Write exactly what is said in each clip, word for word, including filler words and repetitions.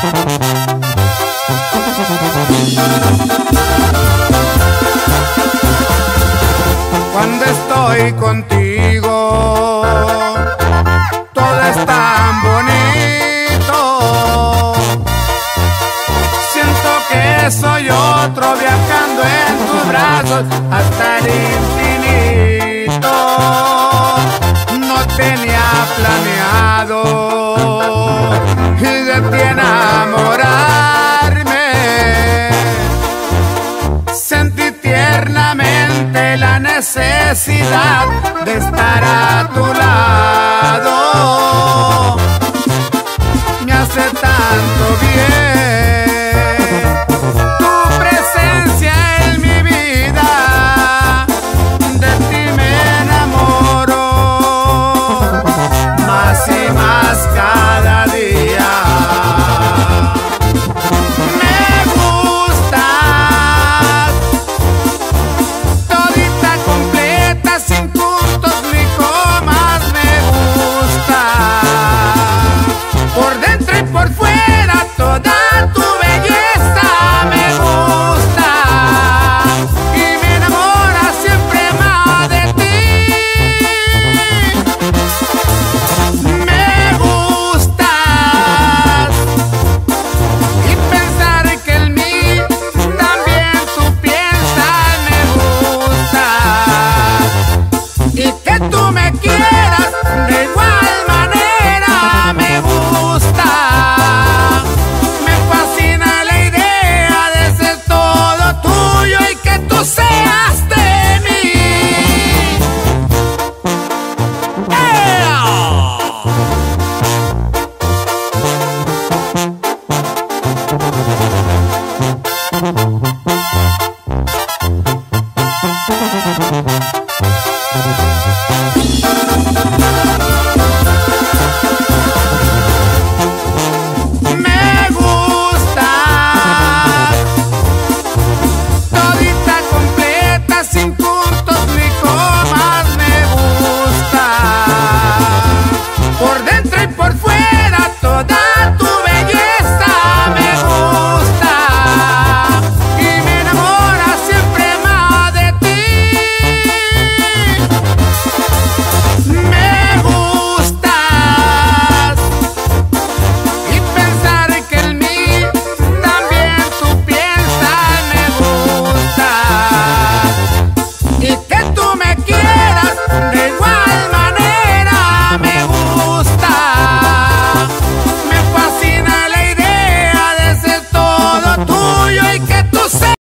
Cuando estoy contigo, todo es tan bonito. Siento que soy otro viajando en tus brazos hasta el infinito. No tenía planeado de ti enamorarme. Sentí tiernamente la necesidad de estar a tu lado. Me hace tanto bien tu presencia en mi vida. De ti me enamoro más y más cada día. Me gustas todita completa, sin puntos ni comas. Me gusta por dentro y por fuera, toda tu belleza me gusta y me enamora siempre más de ti. Me gustas y pensar que en mí también tú piensas. Me gusta y que tú me quieras de igual manera. Me gusta, me fascina la idea de ser todo tuyo y que tú seas de mí. ¡Ea! Me gusta todita completa, sin puntos ni comas. Me gusta por dentro y por fuera, toda tu belleza me gusta y me enamora siempre más de ti. Me gustas y pensar que en mí también tú piensas. Me gusta y que tú me quieras de igual manera. Me gusta, me fascina la idea de ser todo tuyo y que tú seas.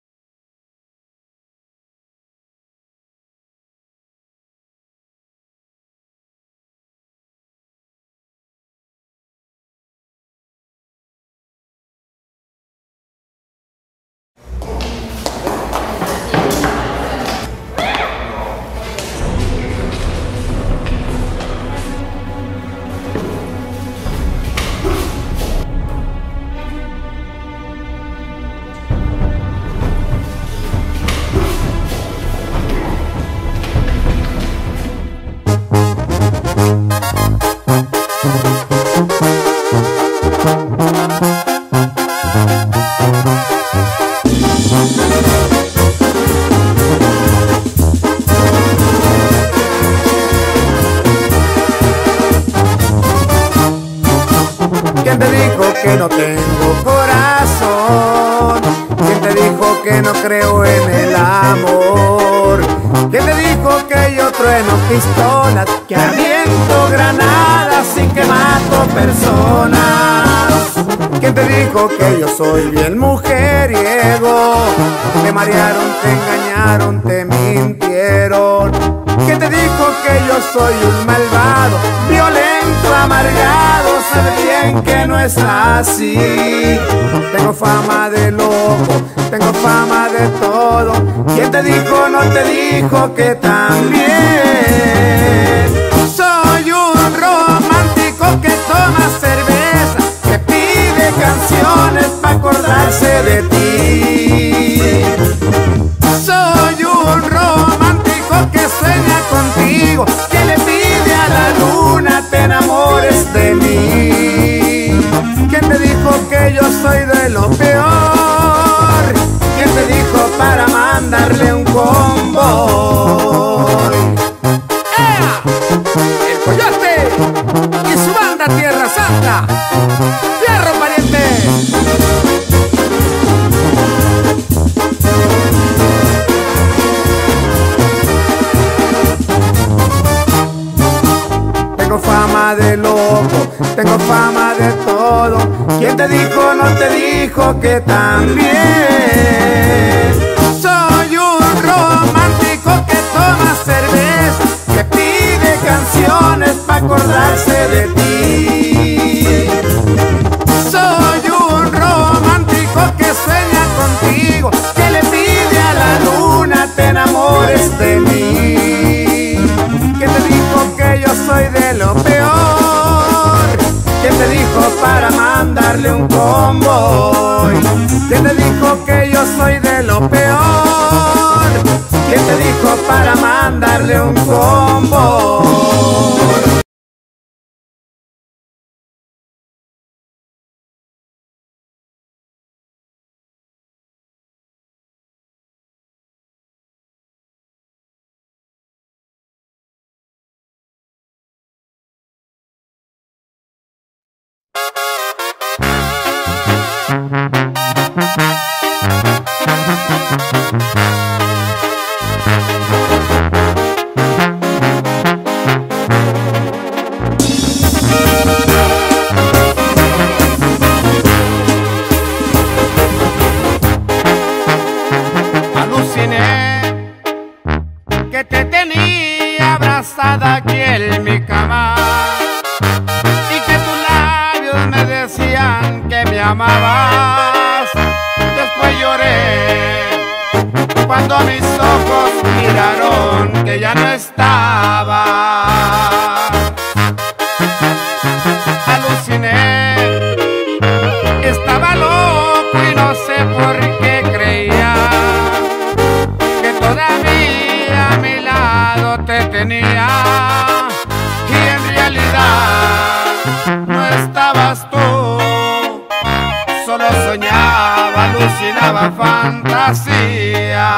¿Quién te dijo que no tengo corazón? ¿Quién te dijo que no creo en el amor? ¿Quién te dijo que yo trueno pistolas, que aviento granadas y que mato personas? ¿Quién te dijo que yo soy bien mujeriego? Te marearon, te engañaron, te mintieron. ¿Quién te dijo que yo soy un malvado, violento, amargado? Sabes bien que no es así. Tengo fama de loco, tengo fama de todo. ¿Quién te dijo, no te dijo que también soy un romántico que toma cerveza, que pide canciones para acordarse de ti? Soy un romántico que sueña contigo, que le pide a la luna te enamores de mí. ¿Quién te dijo que yo soy de lo peor? ¿Quién te dijo para mandarle un convoy? ¡Ea! El Coyote y su banda Tierra Santa. ¡Fierro, pariente! Tengo fama de loco, tengo fama de todo. ¿Quién te dijo, no te dijo que también? Soy un romántico que toma cerveza, que pide canciones para acordarse de ti. Soy un romántico que sueña contigo, que le pide a la luna te enamores de mí. ¿Quién te dijo que yo soy de lo peor? ¿Quién te dijo para mandarle un convoy? ¿Quién te dijo que yo soy de lo peor? ¿Quién te dijo para mandarle un convoy? Aluciné que te tenía abrazada aquí en mi cama y que tus labios me decían que me amabas. Después lloré cuando mis ojos miraron que ya no estaba. Aluciné, estaba loco y no sé por qué creía que todavía a mi lado te tenía, y en realidad no estabas tú. Solo soñaba, alucinaba fantasía.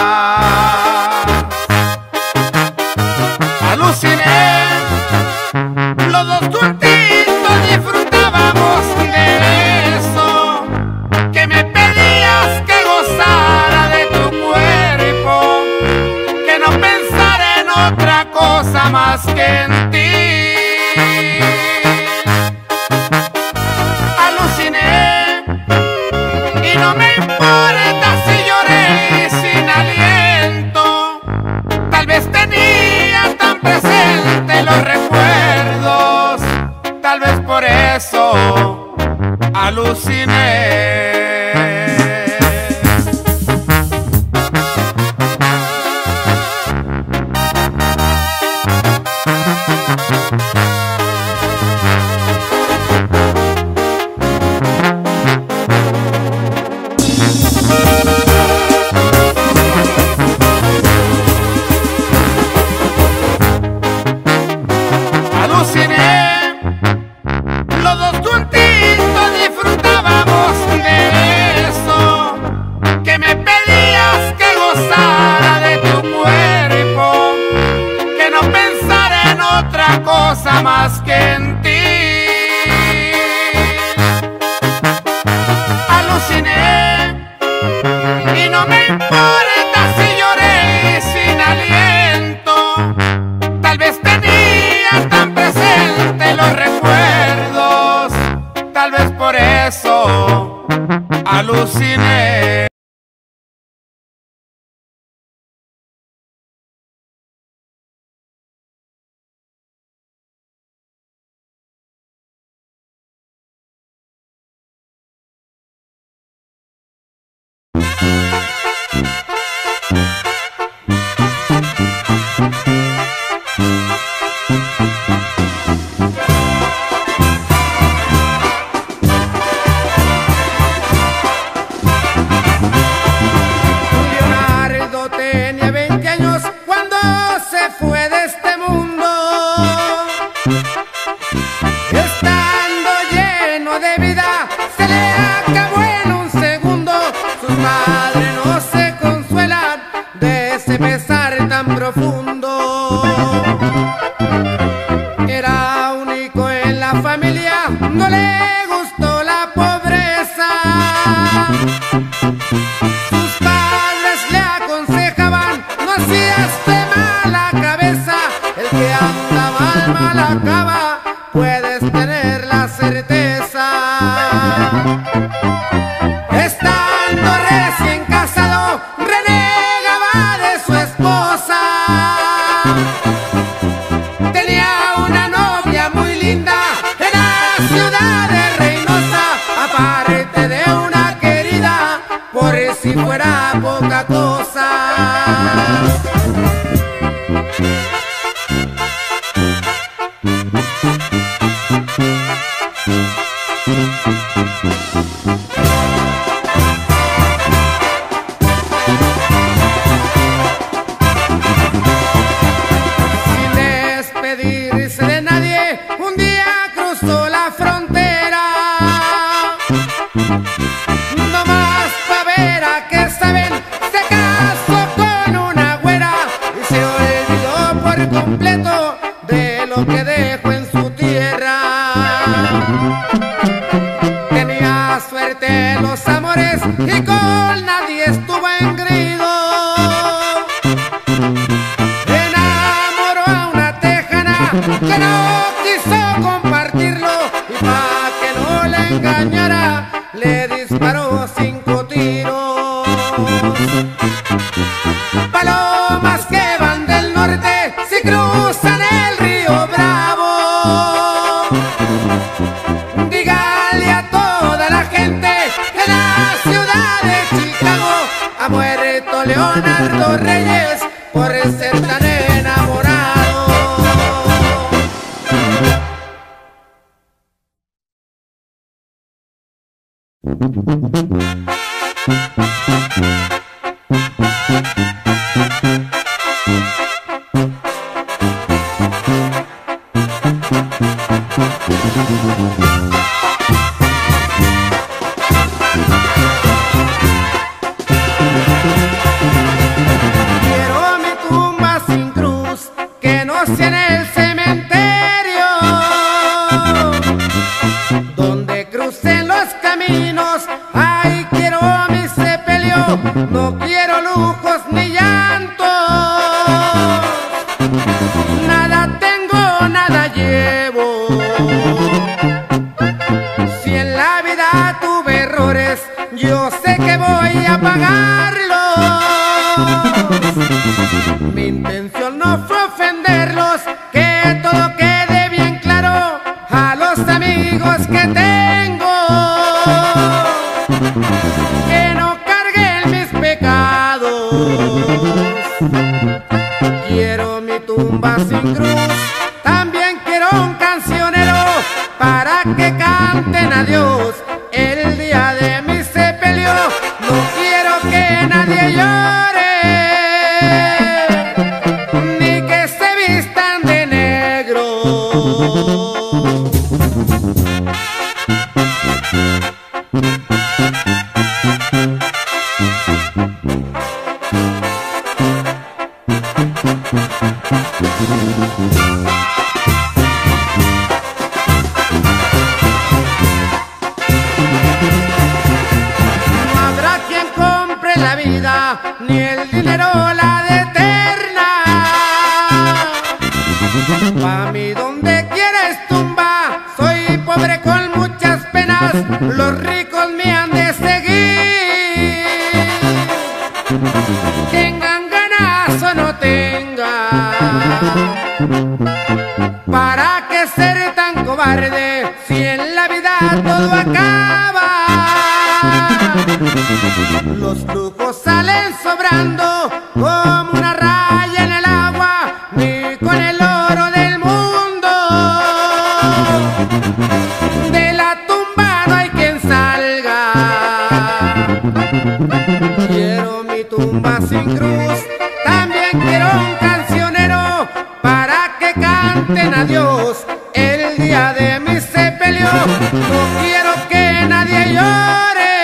Aluciné, los dos juntitos disfrutábamos de eso, que me pedías que gozara de tu cuerpo, que no pensara en otra cosa más que en ti. Aluciné y no me importa si lloré sin aliento. Tal vez tenía tan presente los recuerdos, tal vez por eso aluciné. Aluciné, los dos juntitos disfrutábamos de eso, que me pedías que gozara de tu cuerpo, que no pensara en otra cosa más que en ti. Aluciné y no me importa si lloré sin aliento. Tal vez tenía tan presente los recuerdos, tal vez por eso aluciné. Estando lleno de vida, se le acabó Sin despedirse de nadie, un día cruzó la frontera, no más pa' ver a qué saben. Se casó con una güera y se olvidó por completo de lo que dejó en su tierra. Tenía suerte en los amores y con nadie estuvo engreído. Enamoró a una tejana que no quiso compartirlo, y pa' que no le engañara le disparó cinco tiros. Palomas que van del norte si cruzan el río Bravo, dígale a toda la gente que en la ciudad de Chicago ha muerto Leonardo Reyes por ser tan enamorado. Quiero mi tumba sin cruz, que no sea en el cementerio, donde crucen los caminos. Ay, quiero mi sepelio, no quiero lujos ni llantos. Nada tengo, nada llevo. Si en la vida tuve errores, yo sé que voy a pagarlos. Mi intención no fue ofenderlos, que todo quede bien claro a los amigos que tengo, que no carguen mis pecados. Quiero mi tumba sin cruz, también quiero un cancionero para que canten a Dios el día de mi sepelio. No quiero que nadie llore, ni que se vistan de negro. No habrá quien compre la vida, ni el dinero la de eterna. Pa' mí donde quieres tumba, soy pobre con muchas penas, los ricos me han de seguir. Tengan ganas o no tengan, ¿para qué ser tan cobarde si en la vida todo acaba? Los lujos salen sobrando como una raya en el agua, ni con el oro del mundo. De la tumba no hay quien salga. Quiero mi tumba sin cruz, también quiero un cancionero para que canten a Dios el día de mi sepelio. No quiero que nadie llore,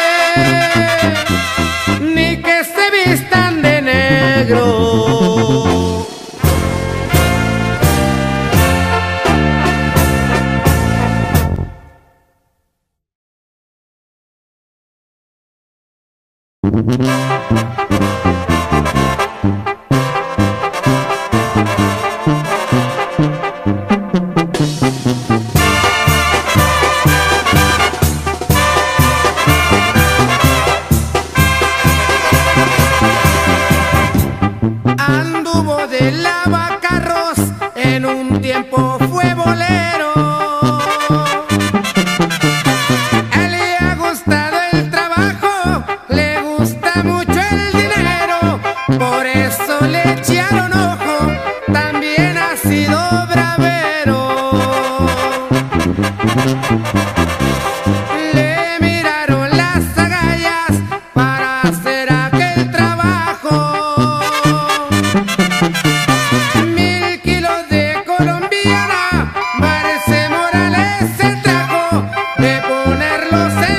ni que se vistan de negro. Anduvo de lavacarros, en un tiempo fue bolero. A él le ha gustado el trabajo, le gusta mucho el dinero.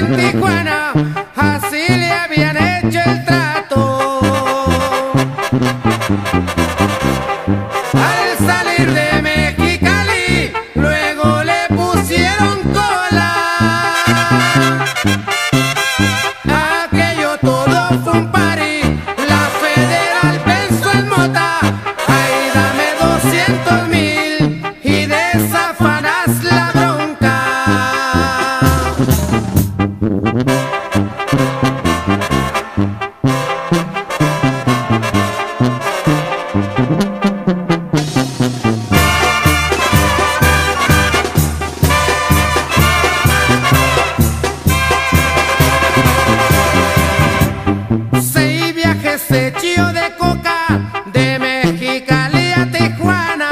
en Tijuana, así le habían hecho el trato. Al salir de Mexicali, luego le pusieron cola. Aquello todo fue un party, la federal pensó en mota. Ay, dame doscientos mil y desafanas la bronca. Seis viajes hechos de coca, de Mexicali a Tijuana.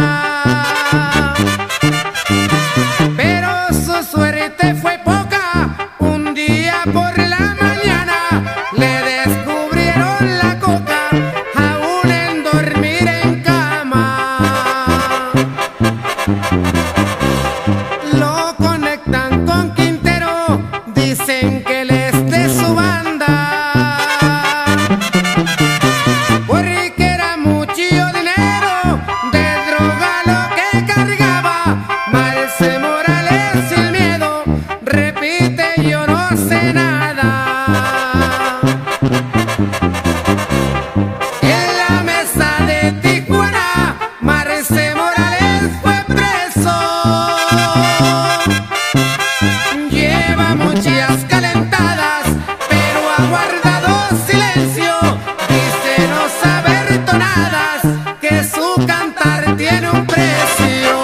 Pero su suerte fue poca, un día por la mañana le descubrieron la coca, aún en dormir en cama. Lo conectan con Quintero, dicen que él es de su banda, porque era mucho dinero, de droga lo que cargaba. Marce Morales sin miedo repite: yo no sé nada. En la mesa de Tijuana, Marce Morales fue preso. Lleva muchas calentadas, pero ha guardado silencio. Dice no saber tonadas, que su cantar tiene un precio.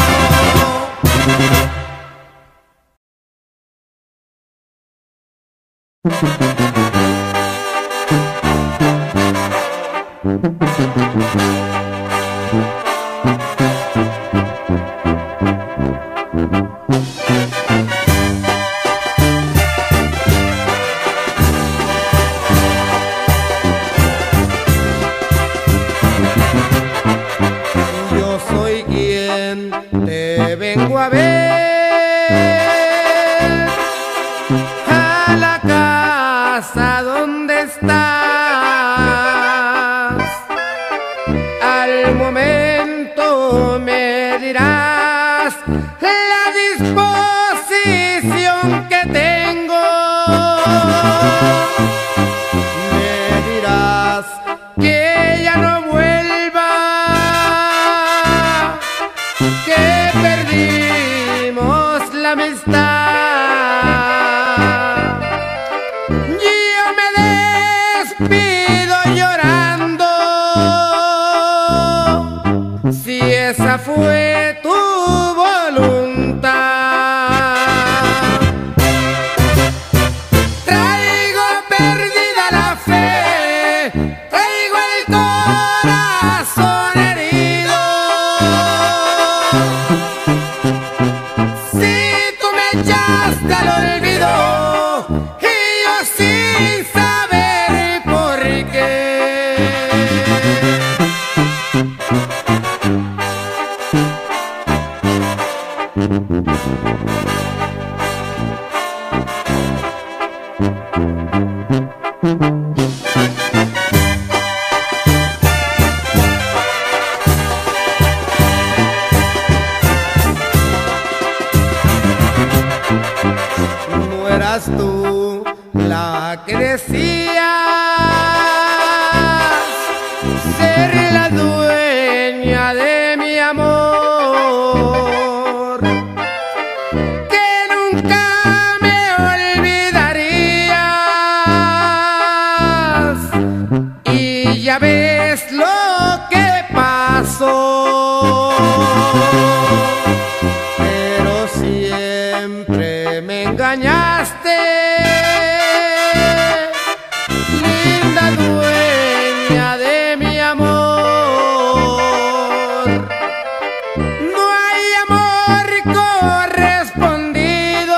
Yo soy quien te vengo a ver a la casa donde estás. Al momento me dirás la disposición que tengo. Me dirás que ya no vuelva, que perdimos la amistad. Yo me despido llorando, si esa fue tu voluntad. Traigo perdida la fe, traigo el corazón herido. Si tú me echaste al olvido y yo sin saber por qué. No eras tú la que decías ser la dueña de mi amor, que nunca me olvidarías. Y ya ves lo que pasó, pero siempre me engañaste, linda dueña de mi amor. No hay amor correspondido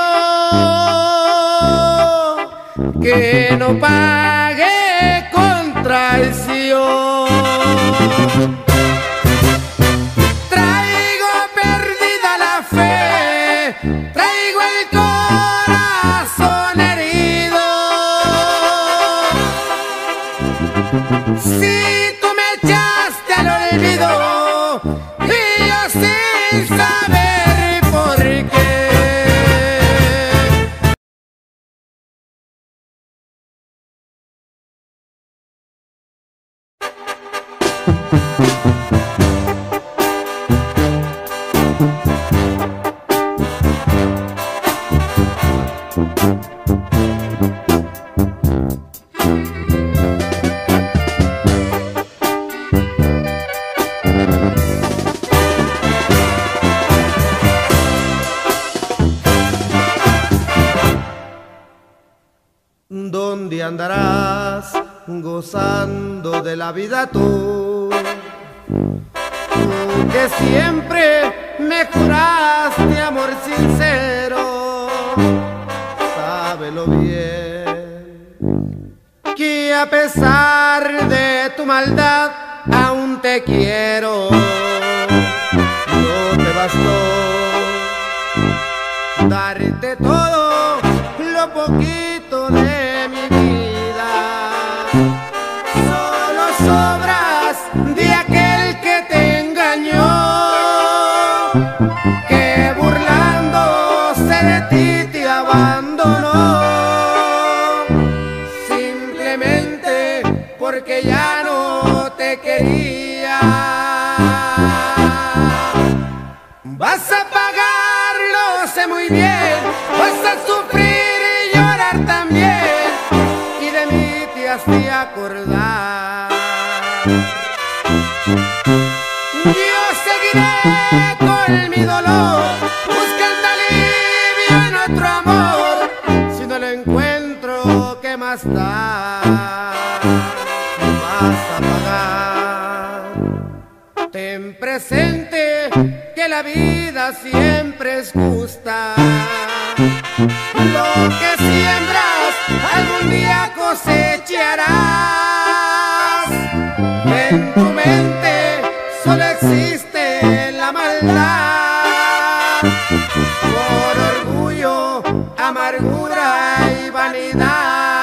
que no pague con traición. Traigo perdida la fe, traigo el corazón herido. Si tú me echaste al olvido y yo sin saber por qué. ¿Dónde andarás gozando de la vida tú? Tú que siempre me juraste amor sincero, sábelo bien, que a pesar de tu maldad aún te quiero. No te bastó darte todo lo poquito de mi vida, solo sobras de aquel que te engañó, que burlándose de ti te abandonó, simplemente porque ya no te quería. Vas a pagarlo, sé muy bien, vas a sufrir y llorar también, y de mí te has de acordar. Yo seguiré con mi dolor, buscando alivio en otro amor. Si no lo encuentro, ¿qué más da? Vas a pagar. Ten presente que la vida siempre es justa. Lo que siembras algún día cosecharás. En tu mente solo existe la maldad, por orgullo, amargura y vanidad.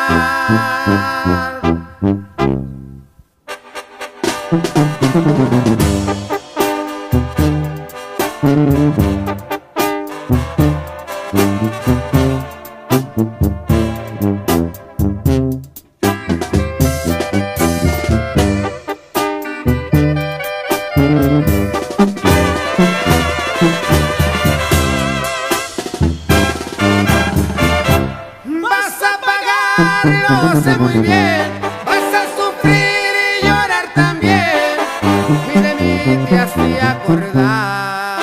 Vas a pagarlo, sé muy bien, vas a sufrir y llorar también, y de mí te has de acordar.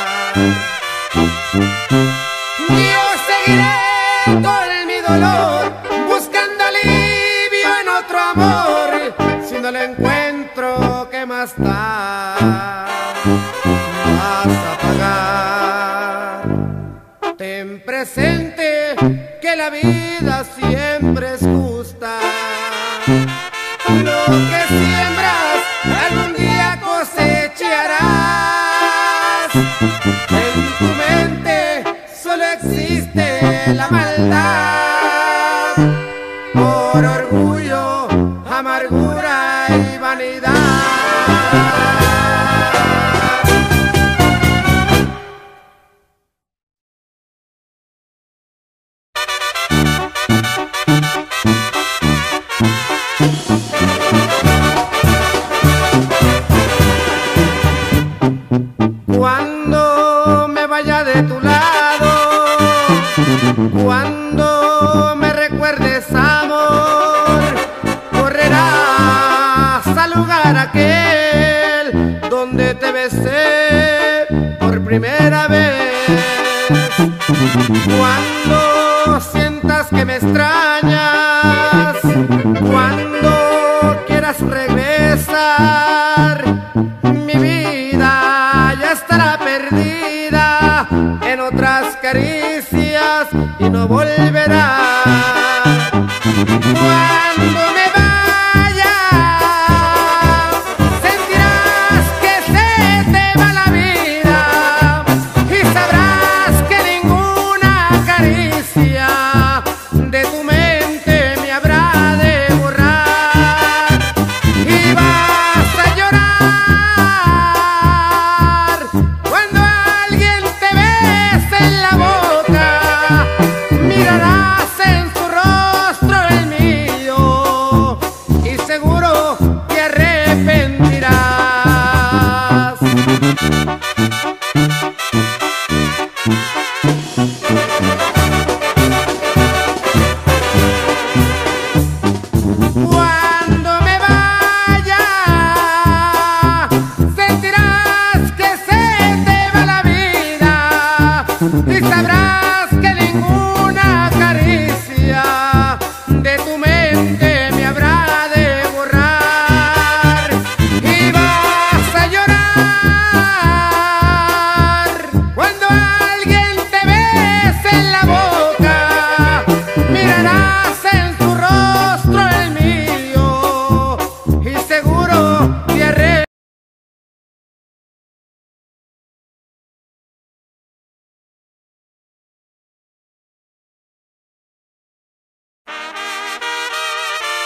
Yo seguiré con mi dolor, buscando alivio en otro amor. Si no lo encuentro, ¿qué más da? Vas a pagar. Ten presente que la vida siempre es justa. Lo que siembras algún día cosecharás. En tu mente solo existe la maldad, por orgullo, amargura y vanidad. Cuando me vaya de tu lado, cuando me recuerdes amor, correrás al lugar aquel donde te besé por primera vez. Cuando sientas que me extrañas, cuando quieras regresar, mi vida ya estará perdida en otras caricias y no volverá. Cuando me vaya, sentirás que se te va la vida y sabrás que ninguna caricia de tu mente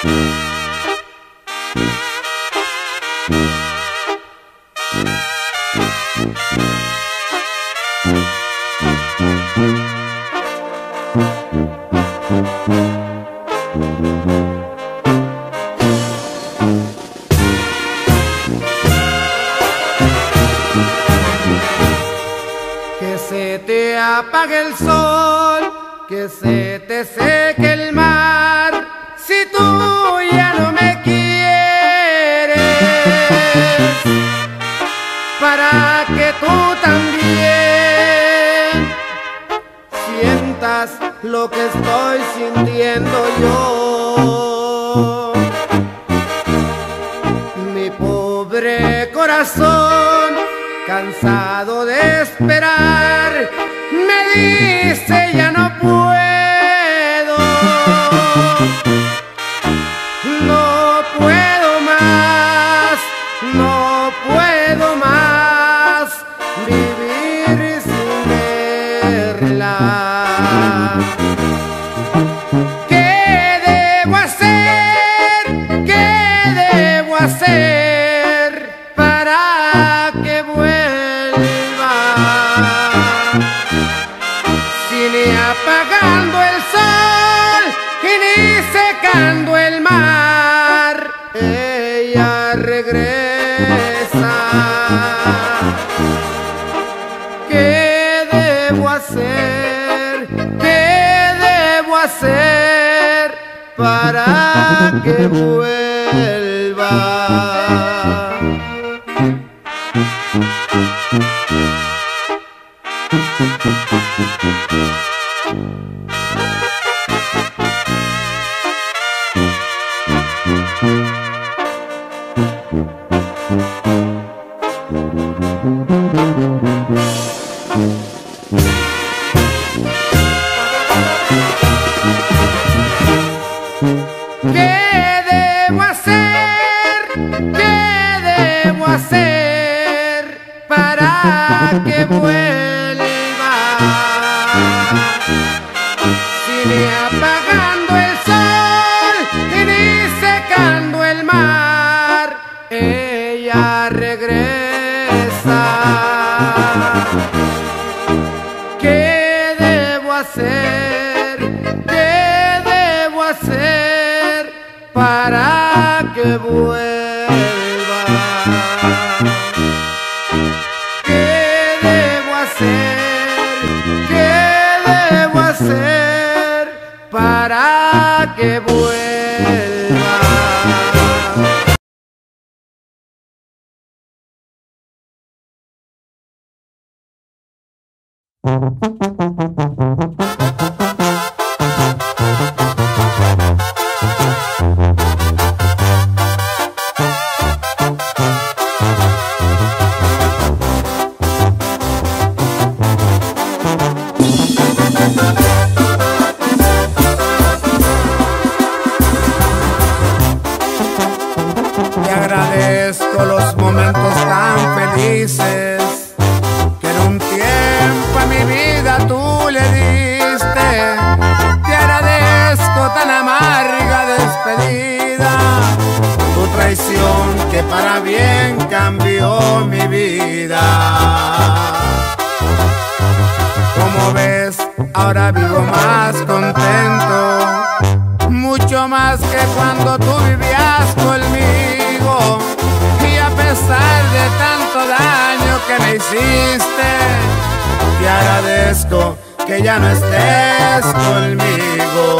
Que se te apague el sol, que se te seque el mar, si tú ya no me quieres, para que tú también sientas lo que estoy sintiendo yo. Mi pobre corazón, cansado de esperar, me dice ya no puedo, no puedo más, no puedo más vivir sin verla. ¿Qué debo hacer? ¿Qué debo hacer para que vuelva? Si ni apagando el sol y ni secando el mar, ella regresa. ¿Qué debo hacer? ¿Qué debo hacer para que vuelva? ¿Qué debo hacer? ¿Qué debo hacer para que vuelva? Si ni apagando el sol y ni secando el mar, ella regresa. ¿Qué debo hacer? ¿Qué debo hacer para que vuelva? ¿Qué debo hacer? ¿Qué debo hacer para que vuelva? Te agradezco los momentos tan felices que en un tiempo a mi vida tú le diste. Te agradezco tan amarga despedida, tu traición que para bien cambió mi vida. Como ves, ahora vivo más contento, mucho más que cuando tú vivías conmigo. Y a pesar de tanto daño que me hiciste, te agradezco que ya no estés conmigo.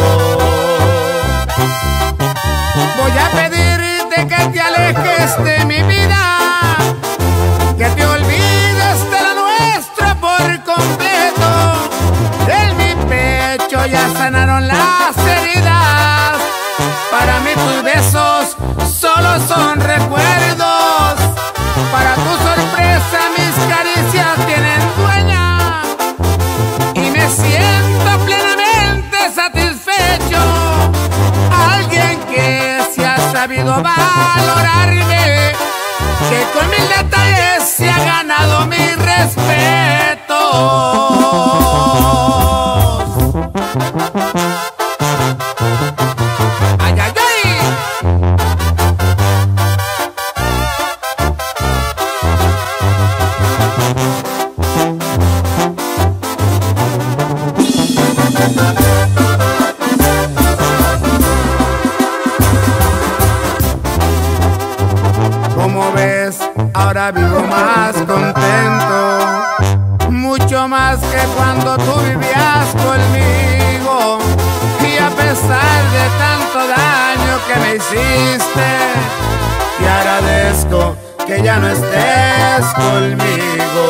Voy a pedirte que te alejes de mi vida, que te olvides de lo nuestro por completo. En mi pecho ya sanaron las heridas, para mí tus besos solo son recuerdos. Para tu sorpresa mis caricias tienen dueña, y me siento plenamente satisfecho. Alguien que se ha sabido valorarme, que con mil detalles se ha ganado mi respeto. Ay, ay, ay. ahora vivo más contento, mucho más que cuando tú vivías conmigo. Y a pesar de tanto daño que me hiciste, te agradezco que ya no estés conmigo.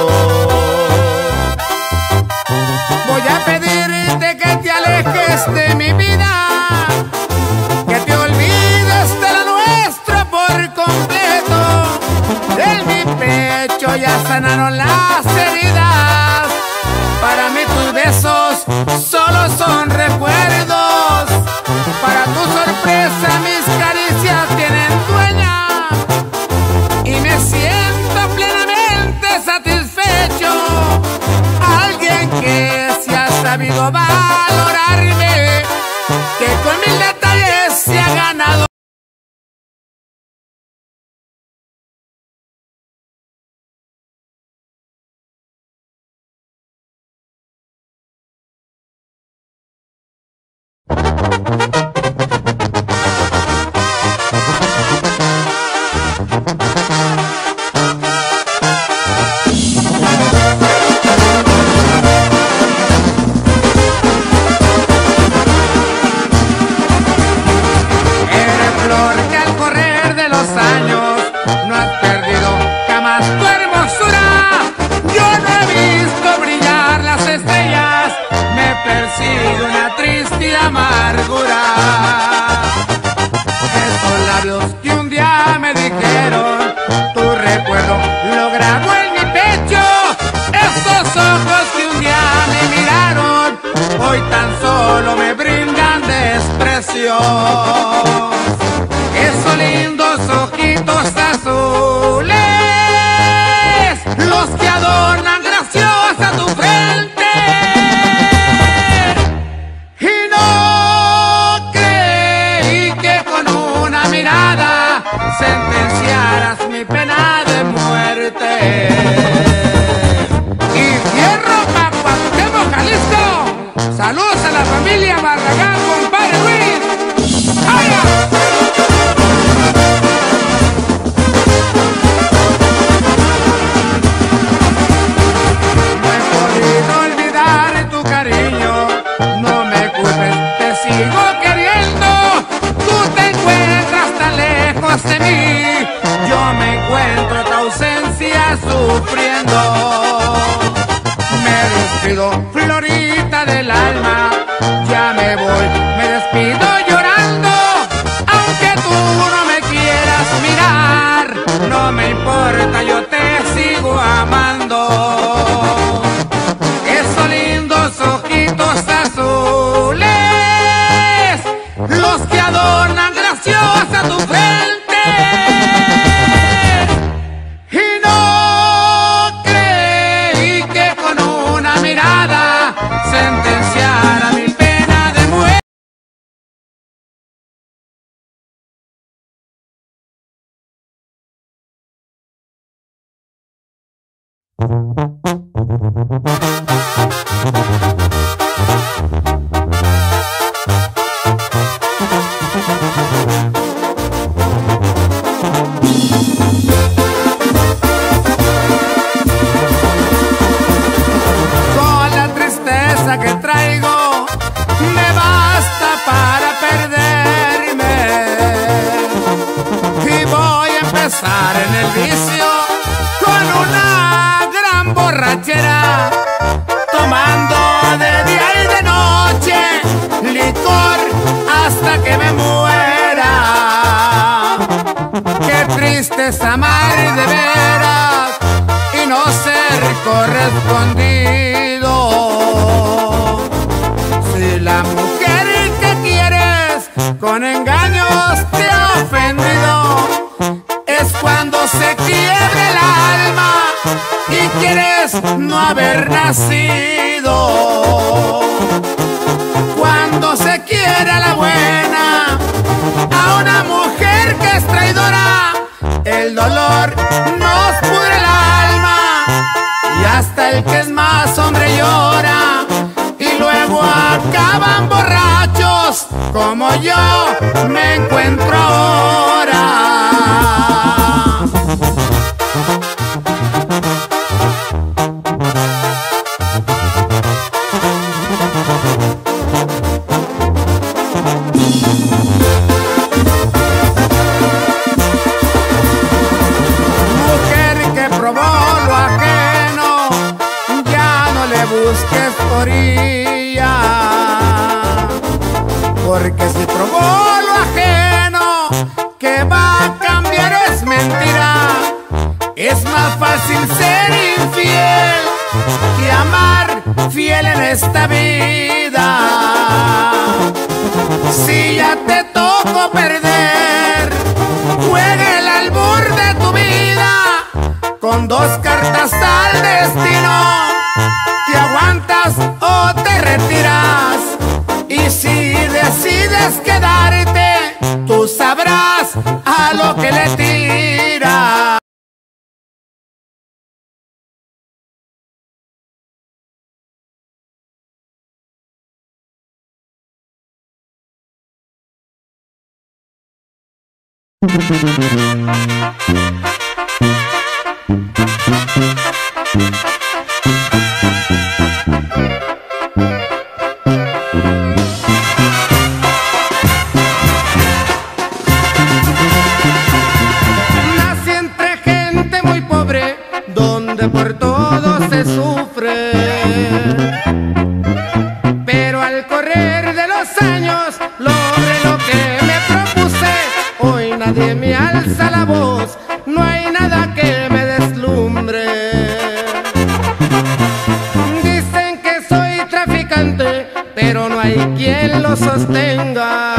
Voy a pedirte que te alejes de mi vida, que te olvides de lo nuestro por completo. En mi pecho ya sanaron las heridas, para mí tus besos solo son recuerdos. Para tu sorpresa mis caricias tienen dueña, y me siento plenamente satisfecho. Alguien que se ha sabido valorarme, que con mil detalles se ha ganado. Esos lindos ojitos azules, los que adornan graciosa tu frente. Y no creí que con una mirada sentenciaras mi pena de muerte. Y fierro pa' Cuauhtémoc, Jalisco. Saludos a la familia Barragán, compadre Luis. No he podido olvidar tu cariño, no me culpes, te sigo queriendo. Tú te encuentras tan lejos de mí, yo me encuentro tu ausencia sufriendo. Me despido, Florita del alma, ya me voy, me despido llorando. Aunque tú no me quieras mirar, no me importa, yo te sigo amando. Esos lindos ojitos azules, los que adornan graciosa tu frente. Y no creí que con una mirada sentenciara mi pena de muerte. Con la tristeza que traigo me basta para perderme, y voy a empezar en el vicio con una gran borrachera, tomando de día y de noche licor hasta que me muera. Qué triste es amar de veras y no ser correspondido. Si la mujer que quieres con engaños te ha ofendido, es cuando se quiebra el alma y quieres no haber nacido. Cuando se quiere a la buena a una mujer que es traidora, el dolor nos pudre el alma, y hasta el que es más hombre llora, y luego acaban borrachos como yo me encuentro ahora. Mujer que probó lo ajeno, ya no le busques orilla, porque si probó lo ajeno, que va a cambiar es mentira. Es más fácil ser infiel que amar fiel en esta vida. Si ya te tocó perder, juega el albur de tu vida con dos cartas al destino. ¿Te aguantas o te retiras? Y si decides quedarte, tú sabrás a lo que le tiras. Nací entre gente muy pobre, donde por todo se sufre. Pero al correr de los años logré lo que me propuse. Hoy nadie me alza la voz, no hay nada que me deslumbre. Dicen que soy traficante, pero no hay quien lo sostenga.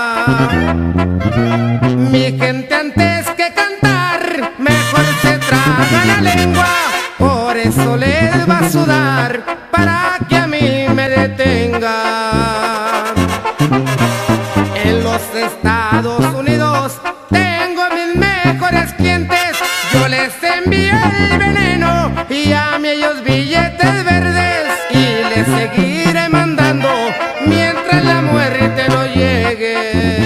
Mi gente antes que cantar, mejor se traga la lengua. Por eso les va a sudar para que a mí me detengan. En los Estados Unidos tengo mis mejores clientes. Yo les envío el veneno y a mí ellos billetes verdes. Y les seguiré mandando mientras la muerte no llegue.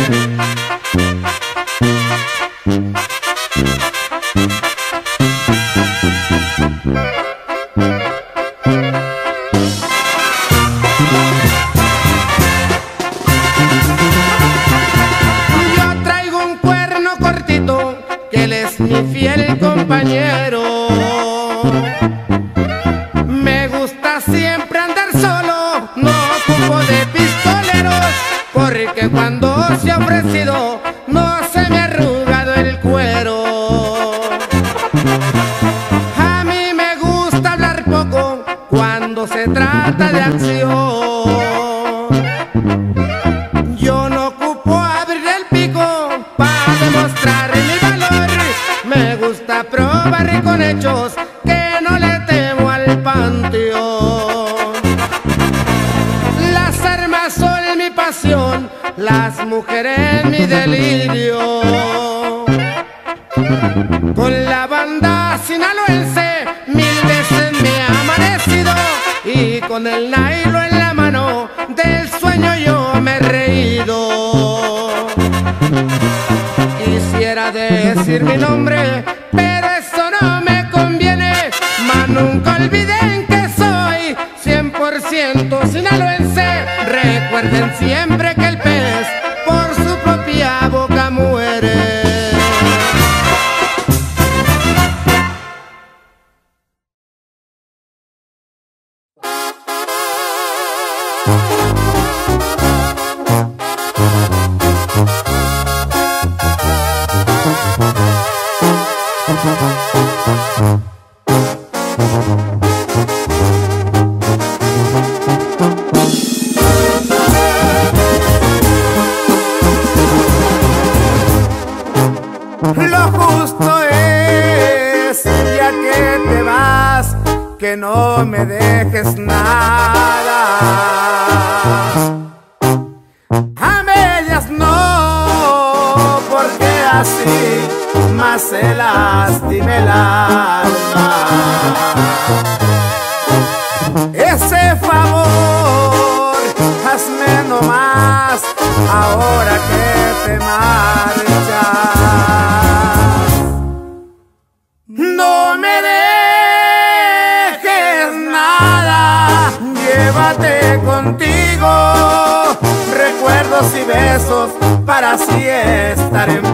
Mi fiel compañero, me gusta siempre andar solo, no ocupo de pistoleros, porque cuando se ha ofrecido no se me ha arrugado el cuero. A mí me gusta hablar poco cuando se trata de acción. Yo no ocupo abrir el pico para demostrar mi valor. Me gusta probar con hechos que no le temo al panteón. Las armas son mi pasión, las mujeres mi delirio. Con la banda sinaloense mil veces me ha amanecido, y con el nailo en la mano del sueño yo me he reído. Quisiera decir mi nombre, pero eso no me conviene. Mas nunca olviden que soy cien por ciento sinaloense. Recuerden siempre que el pez por su propia boca muere. Lo justo es, ya que te vas, que no me dejes nada. A medias no, porque así más se lastime el alma. Ese favor, hazme nomás, ahora que te marchas. No me dejes nada, llévate contigo recuerdos recuerdos y besos para así estar en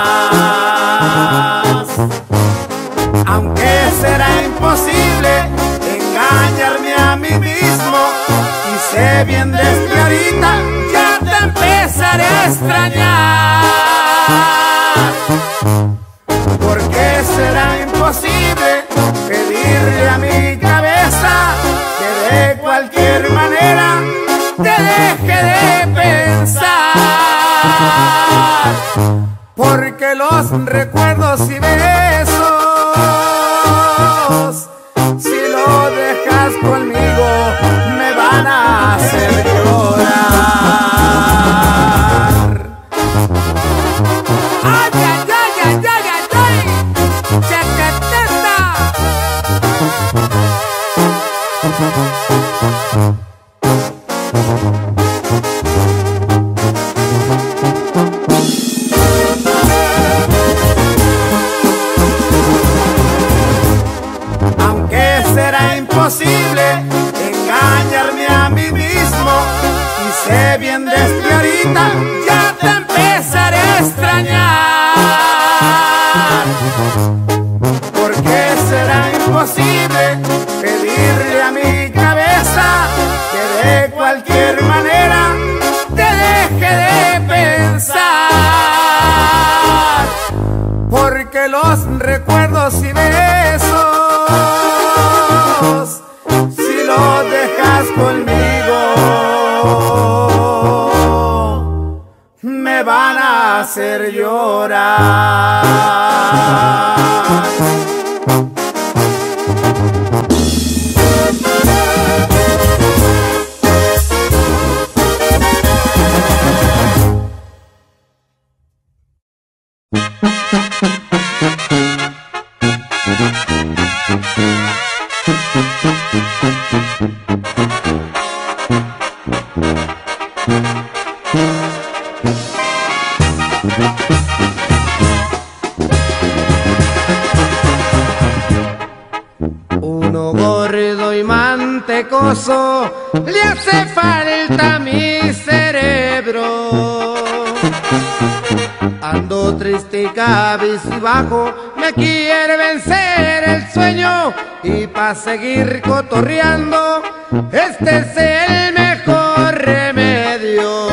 paz. Aunque será imposible engañarme a mí mismo, y sé bien desde ahorita ya te empezaré a extrañar. Porque será imposible pedirle a mi cabeza que de cualquier manera te deje de pensar. Porque los recuerdos y besos, si lo dejas conmigo, me van a hacer llorar. ¡Ay, ay, ay, ay, ay, ay, ay! ¡Chaqueteta! Aunque será imposible engañarme a mí mismo, y sé bien desde ahorita ya te empezaré a extrañar. Porque será imposible pedirle a mi cabeza que de cualquier manera te deje de pensar. Porque los recuerdos y besos, si lo dejas conmigo, me van a hacer llorar. Uno gordo y mantecoso le hace falta a mi cerebro. Ando triste y cabizbajo, me quiere vencer el sueño, y pa' seguir cotorreando, este es el mejor remedio.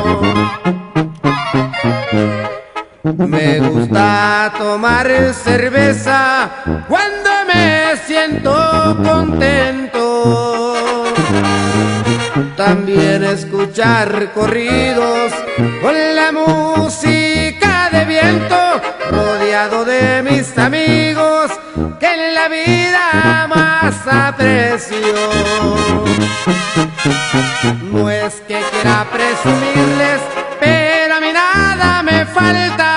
Me gusta tomar cerveza cuando me siento contento. También escuchar corridos con la música de viento, rodeado de mis amigos que en la vida más aprecio. No es que quiera presumirles, pero a mí nada me falta.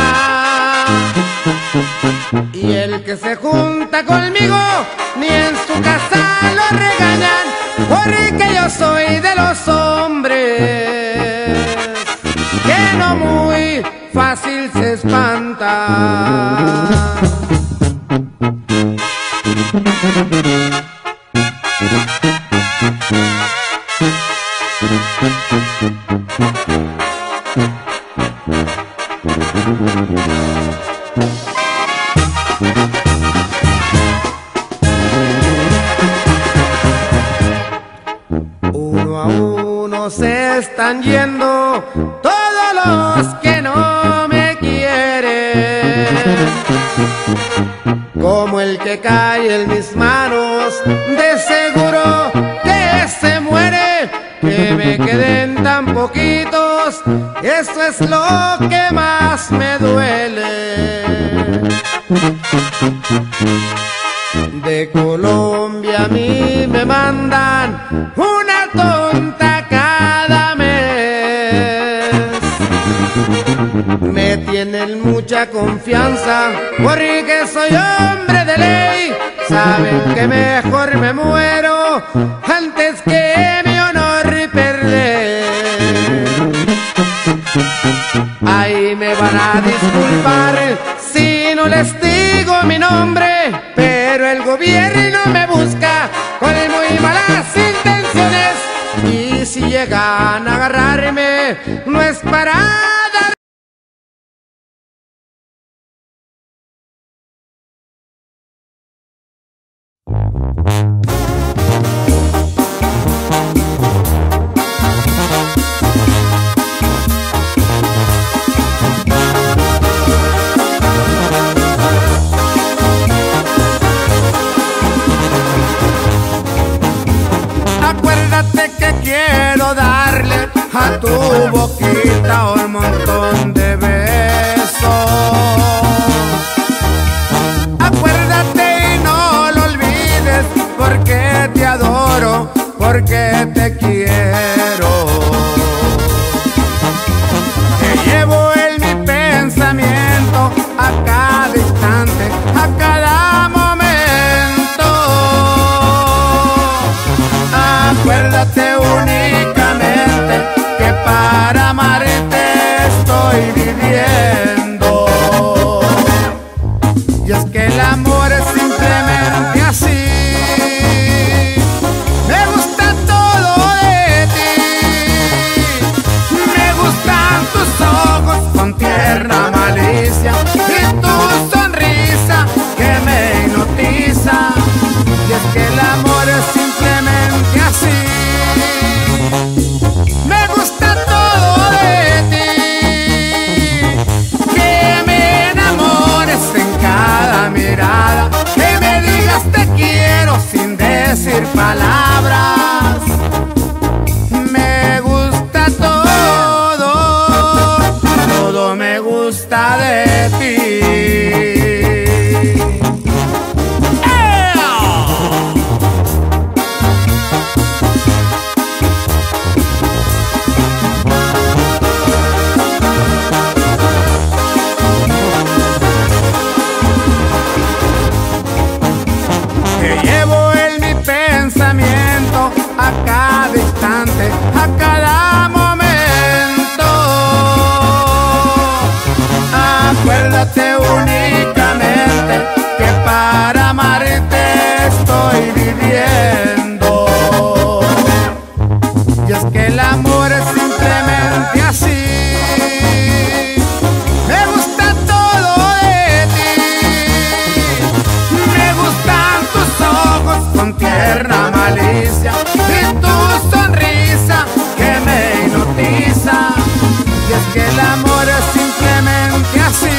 Y el que se junta conmigo, ni en su casa lo regañan, porque yo soy de los hombres que no muy fácil se espanta. Uno a uno se están yendo todos los que no me quieren, como el que cae en mis manos, de seguro que se muere. Que me queden tan poquitos, eso es lo que más me duele. De Colombia a mí me mandan una tonta cada mes. Me tienen mucha confianza porque soy hombre de ley. Saben que mejor me muero antes que mi honor perder. Ahí me van a disculpar si no les digo mi nombre, pero el gobierno me busca con muy malas intenciones, y si llegan a agarrarme es para dar. Acuérdate que quiero darle a tu boquita un montón de besos. Acuérdate y no lo olvides, porque te adoro, porque te quiero. Te llevo en mi pensamiento a cada instante, a cada momento. Acuérdate únicamente que para amarte estoy viviendo. Y es que el amor es simplemente así. Me gusta todo de ti. Me gustan tus ojos con tierna malicia y tu sonrisa que me hipnotiza. Y es que el amor es simplemente así. Me gusta todo de ti, que me enamores en cada mirada, que me digas te quiero sin decir palabras. Me gusta todo, todo me gusta de ti. A cada instante, a cada momento. Acuérdate únicamente que para amarte estoy viviendo. Y es que el amor es simplemente así. Me gusta todo de ti. Me gustan tus ojos con tierna malicia y tu sonrisa que me hipnotiza. Y es que el amor es simplemente así.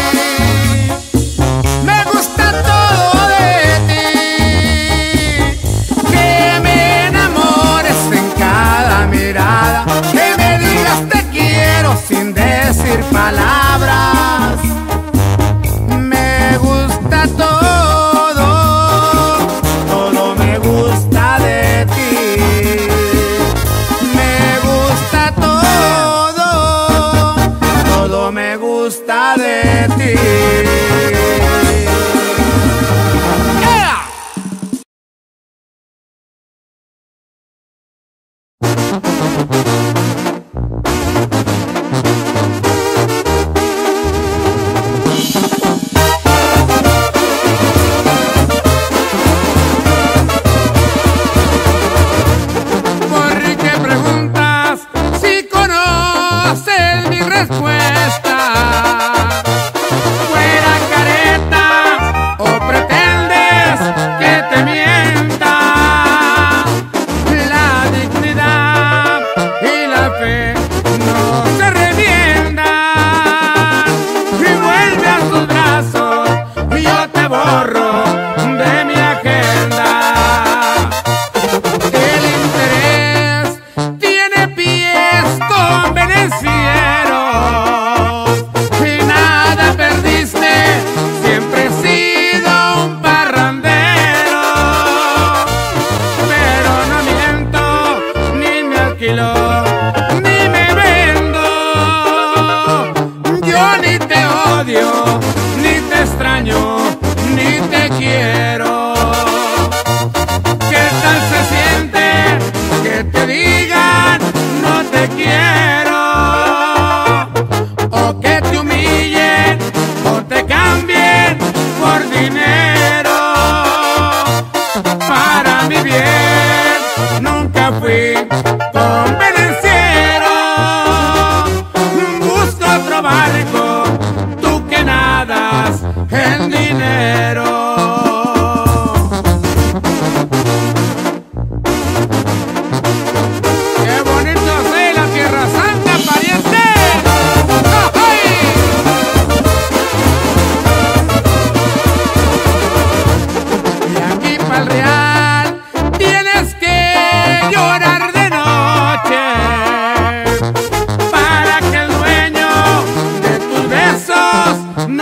Me gusta todo de ti, que me enamores en cada mirada, que me digas te quiero sin decir palabras. Me gusta todo, todo me gusta de ti. Me gusta todo, todo me gusta de ti. ¡Yeah! ¿Por qué preguntas si conoces mi respuesta?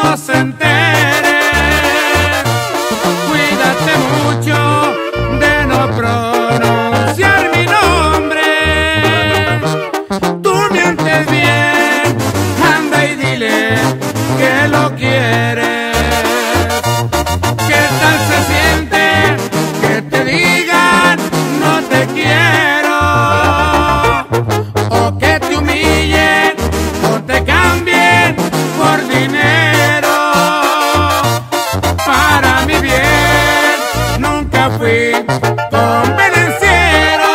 no se entere. Cuídate mucho de no pronunciar mi nombre. Tú mientes bien, anda y dile que lo quieres. ¿Qué tal se siente que te digan no te quiero? O que te humillen o te cambien por dinero. Para mi bien nunca fui convenenciero.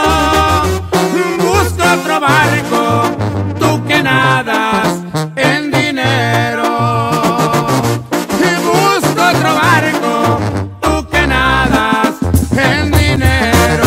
Busco otro barco, tú que nadas en dinero. Busco otro barco, tú que nadas en dinero.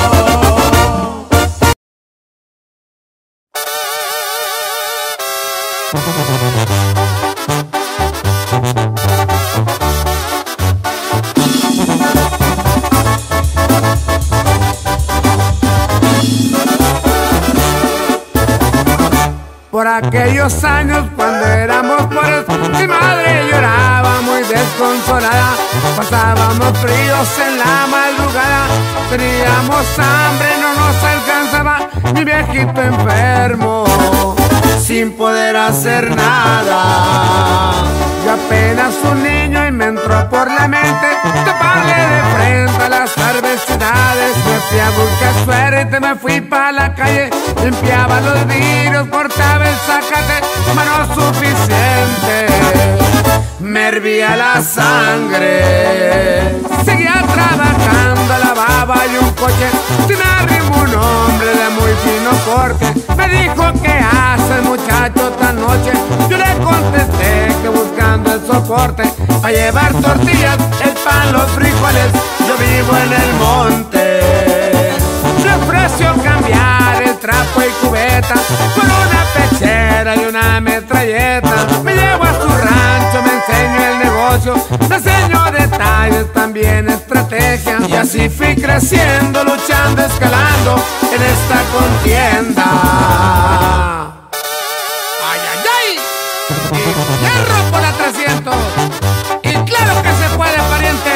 Por aquellos años cuando éramos pobres, mi madre lloraba muy desconsolada. Pasábamos fríos en la madrugada, teníamos hambre, no nos alcanzaba. Mi viejito enfermo, sin poder hacer nada. Yo apenas un niño y me entró por la mente taparle de frente a las adversidades. Me fui a buscar suerte, me fui pa' la calle, limpiaba los vidrios, cortaba el zacate, mano suficiente. Me hervía la sangre, seguía trabajando, lavaba y un coche. Si me arrimo un hombre de muy fino corte, me dijo ¿qué hace muchacho esta noche? Yo le contesté que buscando el soporte para llevar tortillas, el pan, los frijoles. Yo vivo en el monte. Le ofreció cambiar el trapo y cubeta por una pechera y una metralleta. Me llevo a su rancho, me enseño el negocio, le enseño detalles, también estrategias. Y así fui creciendo, luchando, escalando en esta contienda. ¡Ay, ay, ay! Y hierro por la trescientos. Y claro que se puede, pariente.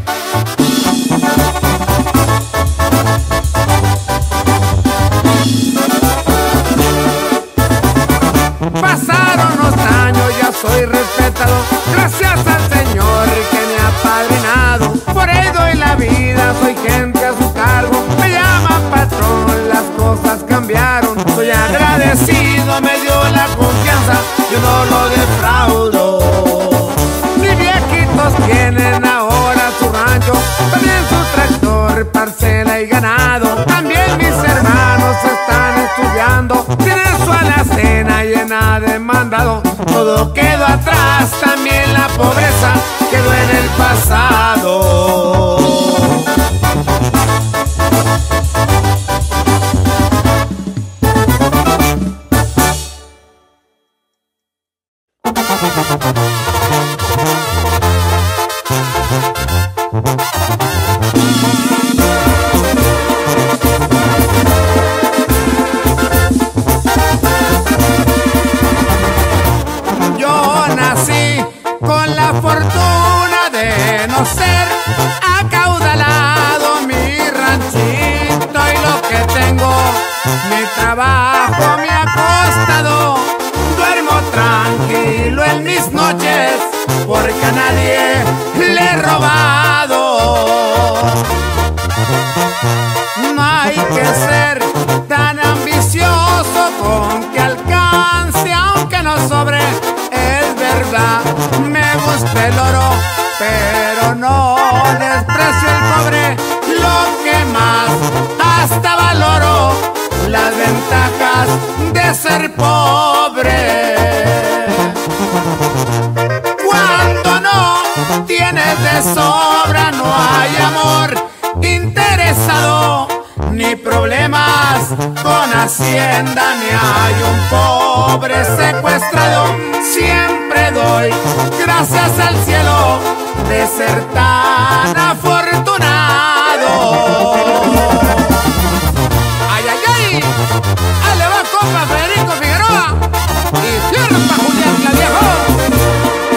Pasaron los años, ya soy respetado, gracias al Señor que me ha apadrinado. Por él doy la vida, soy gente a su cargo, me llaman patrón, las cosas cambiaron. Soy agradecido, me dio la confianza, yo no lo defraudo. Mis viejitos tienen ahora su rancho, también su tractor, parcela y ganado. También mis hermanos están estudiando, tienen su alacena llena de mandado. Todo quedó atrás, también la pobreza quedó en el pasado. Yo nací con la fortuna de no ser acaudalado. Mi ranchito y lo que tengo, mi trabajo me ha costado. Duermo tranquilo en mis noches porque a nadie le he robado. No hay que ser tan ambicioso con que alcance, aunque no sobre. Es verdad, me gusta el oro, pero no desprecio el cobre. Lo que más hasta valoro, las ventajas de ser pobre. Cuando no tienes de sobra, no hay amor interesado, ni problemas con Hacienda, ni hay un pobre secuestrado. Siempre doy gracias al cielo de ser tan afortunado. ¡Ay, ay, ay! ¡Ale va, compa Federico Figueroa! ¡Y cierra pa' Julián, la viejo!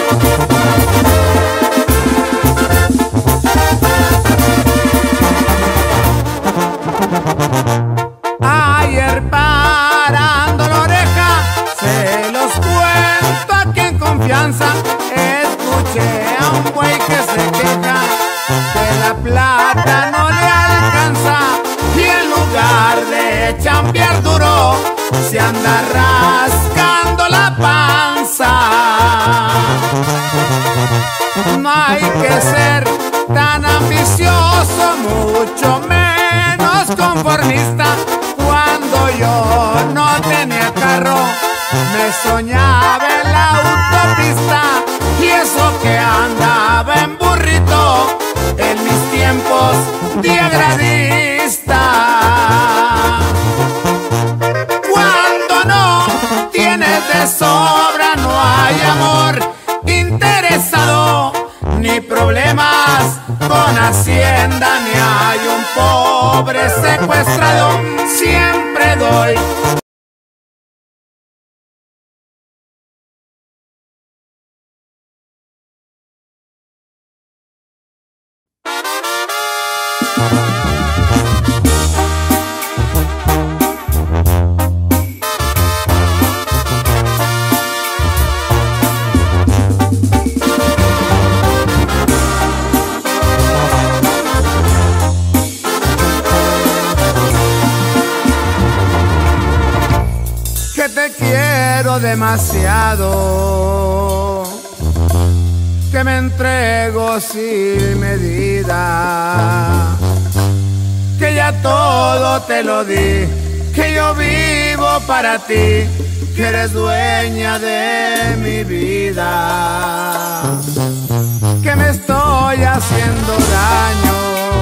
alcanza. Escuché a un güey que se queja que la plata no le alcanza y en lugar de chambear duro se anda rascando la panza. No hay que ser tan ambicioso, mucho menos conformista. Cuando yo no tenía carro, me soñaba en la autopista, y eso que andaba en burrito en mis tiempos de agradista. Cuando no tienes de sobra, no hay amor interesado, ni problemas con Hacienda, ni hay un pobre secuestrado. Siempre doy demasiado, que me entrego sin medida, que ya todo te lo di, que yo vivo para ti, que eres dueña de mi vida, que me estoy haciendo daño,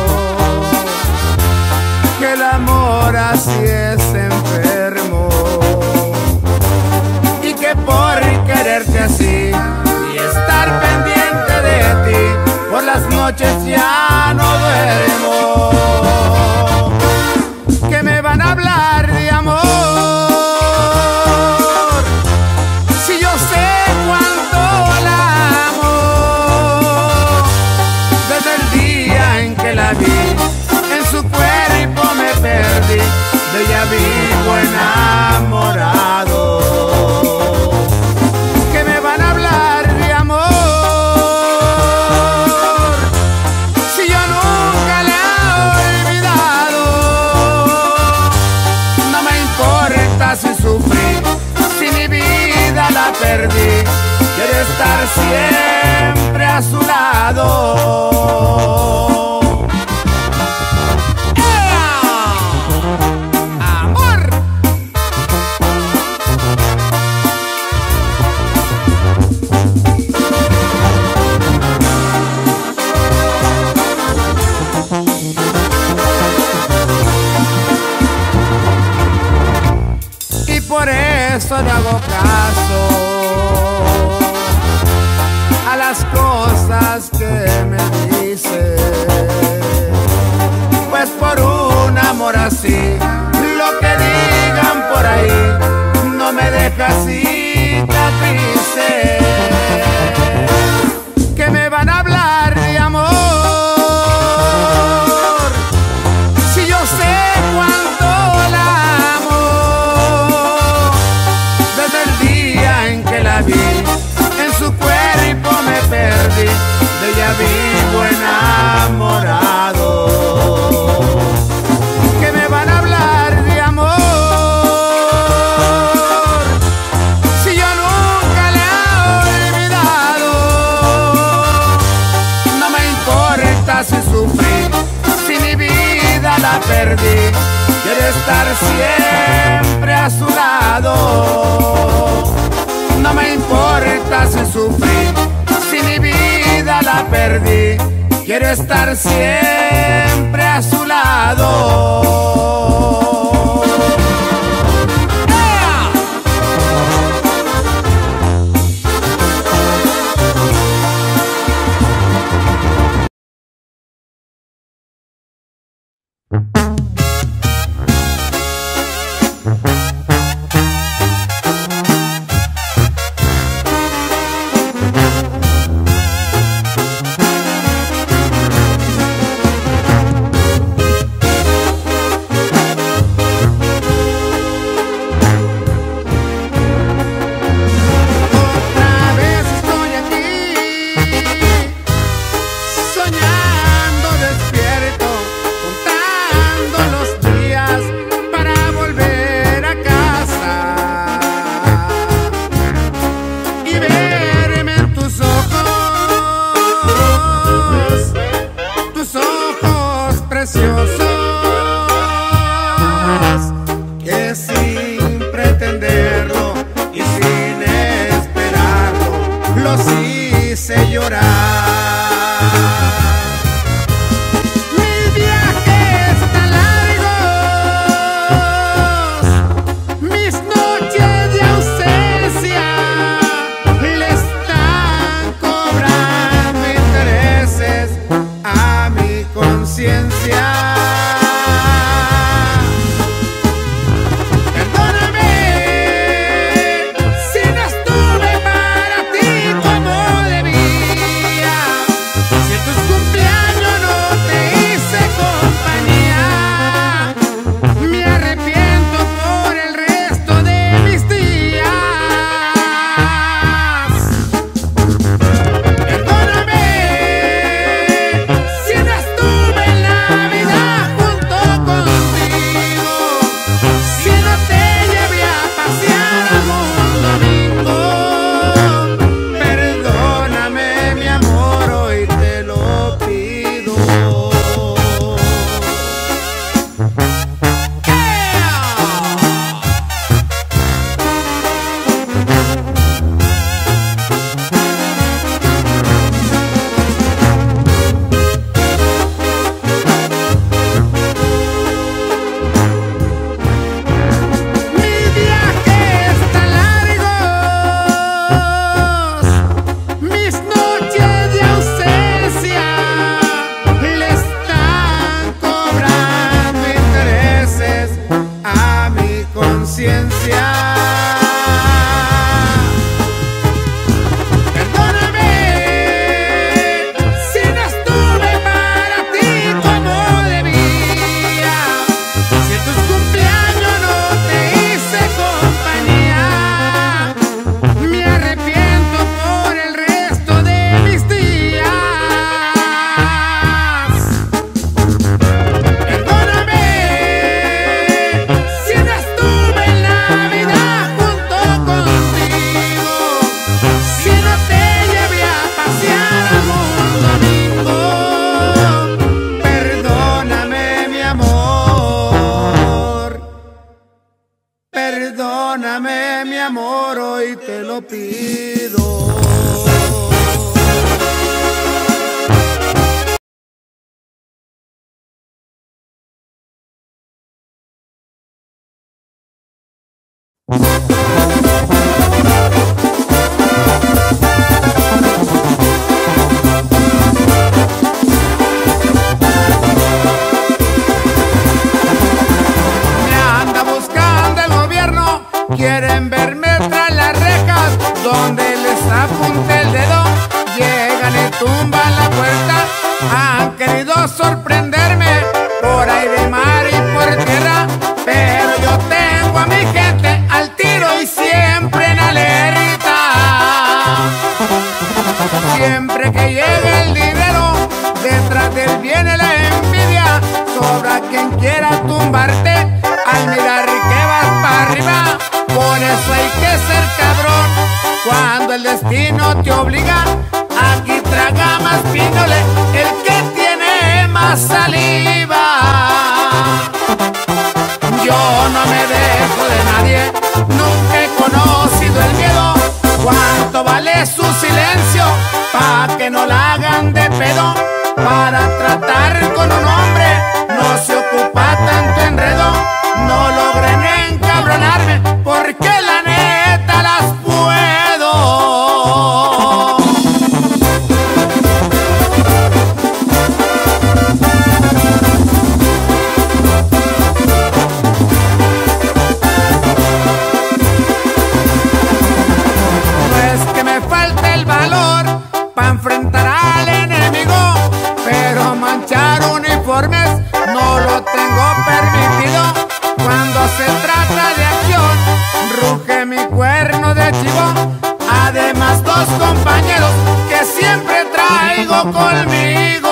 que el amor así es enfermo, que por quererte así y estar pendiente de ti, por las noches ya no duermo. Que me van a hablar de amor, si yo sé cuánto la amo. Desde el día en que la vi, en su cuerpo me perdí, de ella vivo enamorado. Perdí, quiero estar siempre a su lado. ¡Ea! ¡Amor! Y por eso le hago caso a las cosas que me dice, pues por un amor así, lo que digan por ahí no me deja cicatrices. Que me van a hablar de amor, si yo sé cuánto la amo. Desde el día en que la vi, en su cuerpo me perdí, de ella vivo enamorado. Que me van a hablar de amor, si yo nunca le he olvidado. No me importa si sufrí, si mi vida la perdí, quiero estar siempre a su lado. No me importa si sufrí, si mi vida la perdí, quiero estar siempre a su lado. arrepentido. Quieren verme tras las rejas, donde les apunte el dedo, llegan y tumban la puerta. Han querido sorprenderme por aire, mar y por tierra, pero yo tengo a mi gente al tiro y siempre en alerta. Siempre que llegue el dinero, detrás del viene la envidia. Sobra quien quiera tumbarte al mirar que vas para arriba. Por eso hay que ser cabrón cuando el destino te obliga. Aquí traga más pinole el que tiene más saliva. Yo no me dejo de nadie, nunca he conocido el miedo. ¿Cuánto vale su silencio? Pa' que no la hagan de pedo. Para tratar con un hombre no se ocupa tanto enredo. No logren encabronarme porque la neta las puedo. No es que me falte el valor para enfrentar al enemigo, pero manchar uniformes no lo tengo permitido. Cuando se trata de acción, ruge mi cuerno de chivo. Además, dos compañeros que siempre traigo conmigo.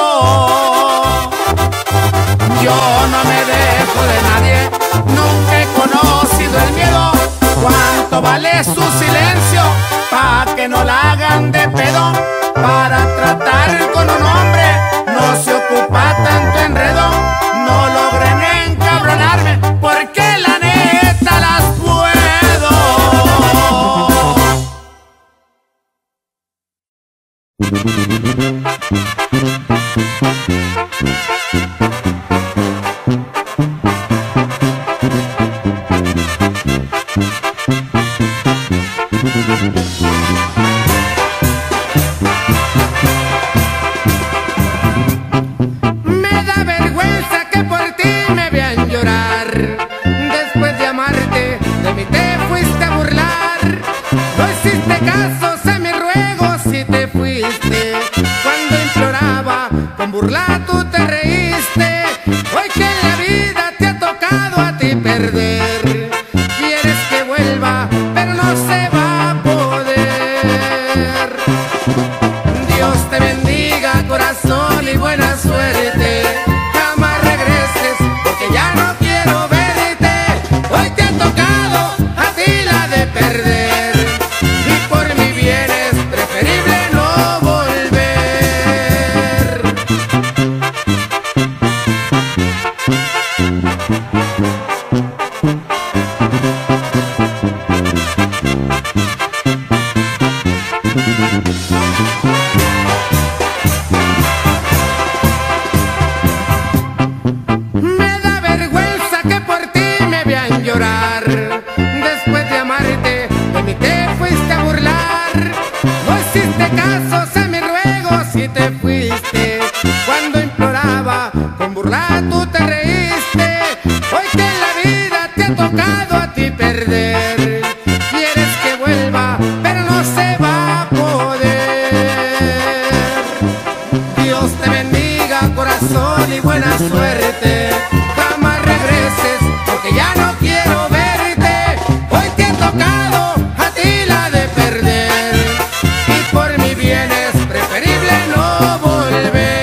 Yo no me dejo de nadie, nunca he conocido el miedo. ¿Cuánto vale su silencio? Pa' que no la hagan de pedo. Para tratar con un hombre no se ocupa tanto enredo. No logren encabronarme porque la neta las puedo. Me da vergüenza que por ti me vean llorar. Después de amarte, de mí te fuiste a burlar. No hiciste caso a mis ruegos y te fuiste. Cuando imploraba, con burla tú te reíste. Hoy que en la vida te ha tocado a ti perder, quieres que vuelva, pero no se va a poder. Dios te bendiga, corazón, y buena suerte. Jamás regreses, porque ya no quiero verte. Hoy te ha tocado a ti la de perder, y por mi bien es preferible no volver. Me da vergüenza que por ti me vean llorar. Después de amarte, de mí te fuiste a burlar. No hiciste caso a mis ruegos y te fuiste. Cuando imploraba, con burla tú te reíste. Hoy que en la vida te ha tocado a ti perder, quieres que vuelva, pero no se va a poder. Dios te bendiga, corazón, y buena suerte. Jamás regreses, porque ya no quiero verte. Hoy te ha tocado a ti la de perder, y por mi bien es preferible no volver.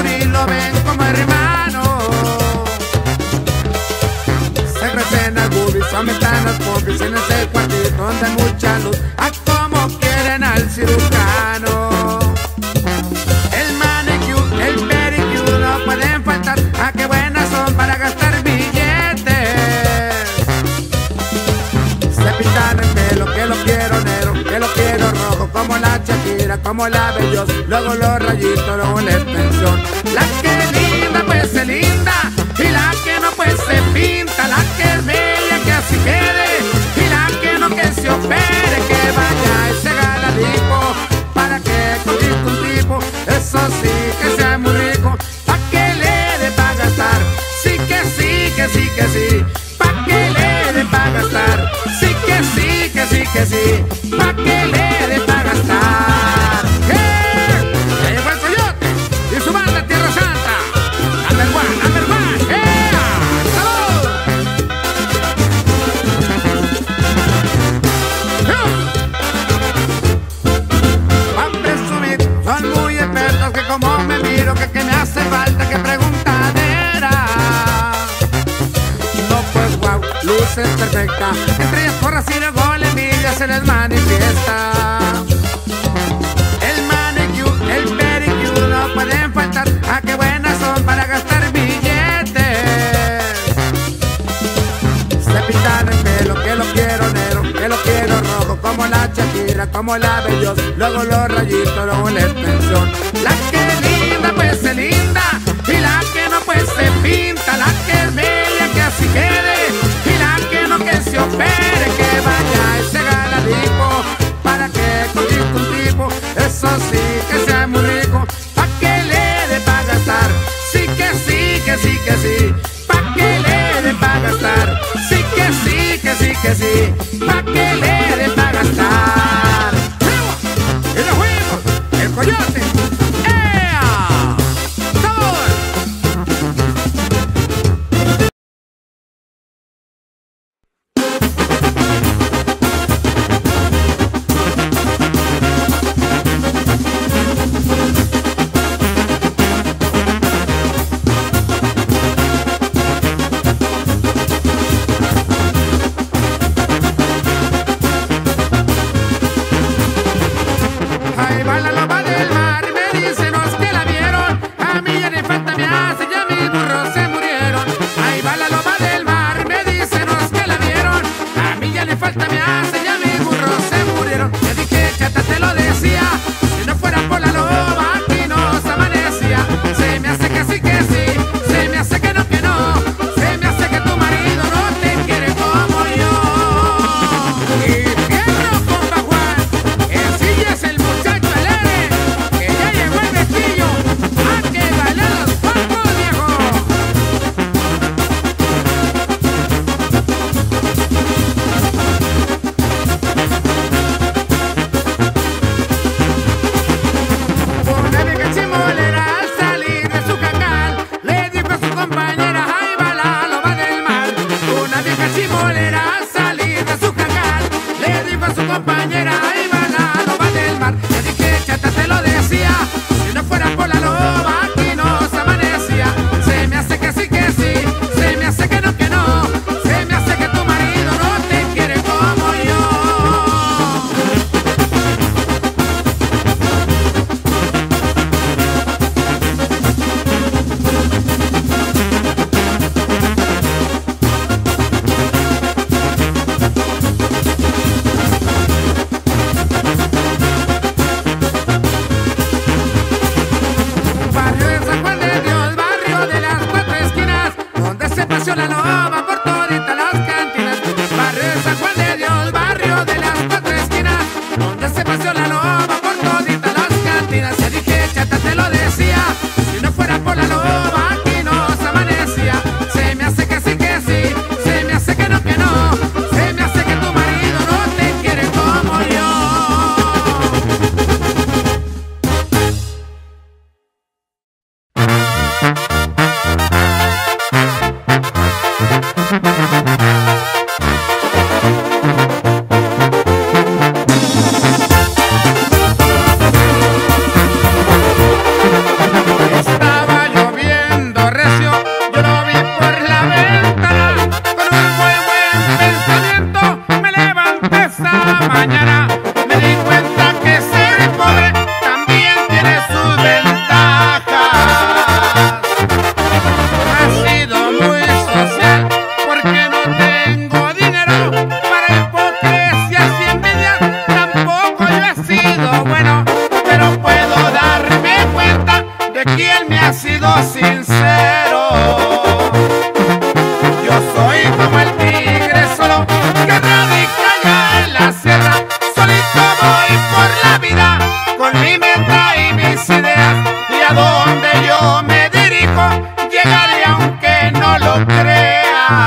amor y lo ven como hermano. Se crecen las boobies, aumentan las pompis en ese cuartito donde hay mucha luz. A como quieren al cirujano. El manicure, el pedicure no pueden faltar. A qué buenas son para gastar billetes. Se pintan el pelo, que lo quiero negro, que lo quiero rojo, como la Shakira, como la Bellos. Luego los rayitos, luego la extensión. La que es linda, pues se linda. Y la que no, pues se pinta. La que es bella, que así quede. Y la que no, que se opere. Que vaya y se haga la lipo, para que conquiste un tipo. Eso sí, que sea muy rico, pa' que le dé pa' gastar. Sí que sí, que sí, que sí, pa' que le dé pa' gastar. Sí que sí, que sí, que sí, pa' que le dé pa' gastar. ¡Eh! Ya llegó el Coyote y su banda Tierra Santa. Number one, number one. ¡Eh! ¡Salud! ¡Eh! Pa' presumir, son muy expertos, que como me miro, que, que me hace falta, que preguntadera. No, pues wow, luces perfecta. Entre ellas porras y luego la envidia se les manifiesta. El manicure, el pedicure no pueden faltar. A qué buenas son para gastar billetes. Se pintan el pelo, que lo quiero negro, que lo quiero rojo, como la Shakira, como la Bellos. Luego los rayitos, luego la extensión. La que es linda, pues se linda. Y la que no, pues se pinta. La que es bella, que así quede. Y la que no, que se opere. Que vaya y se haga la lipo, para que conquiste un tipo. Eso sí, que sea muy rico, pa' que le dé pa' gastar. Sí que sí, que sí, que sí, pa' que le dé pa' gastar. Sí que sí, que sí, que sí, pa' que le dé pa' gastar. ¡Y nos fuimos! ¡El Coyote! ¡Ea! ¡Sabor! él me ha sido sincero. Yo soy como el tigre solo que radica allá en la sierra. Solito voy por la vida con mi meta y mis ideas, y a donde yo me dirijo llegaré aunque no lo crea.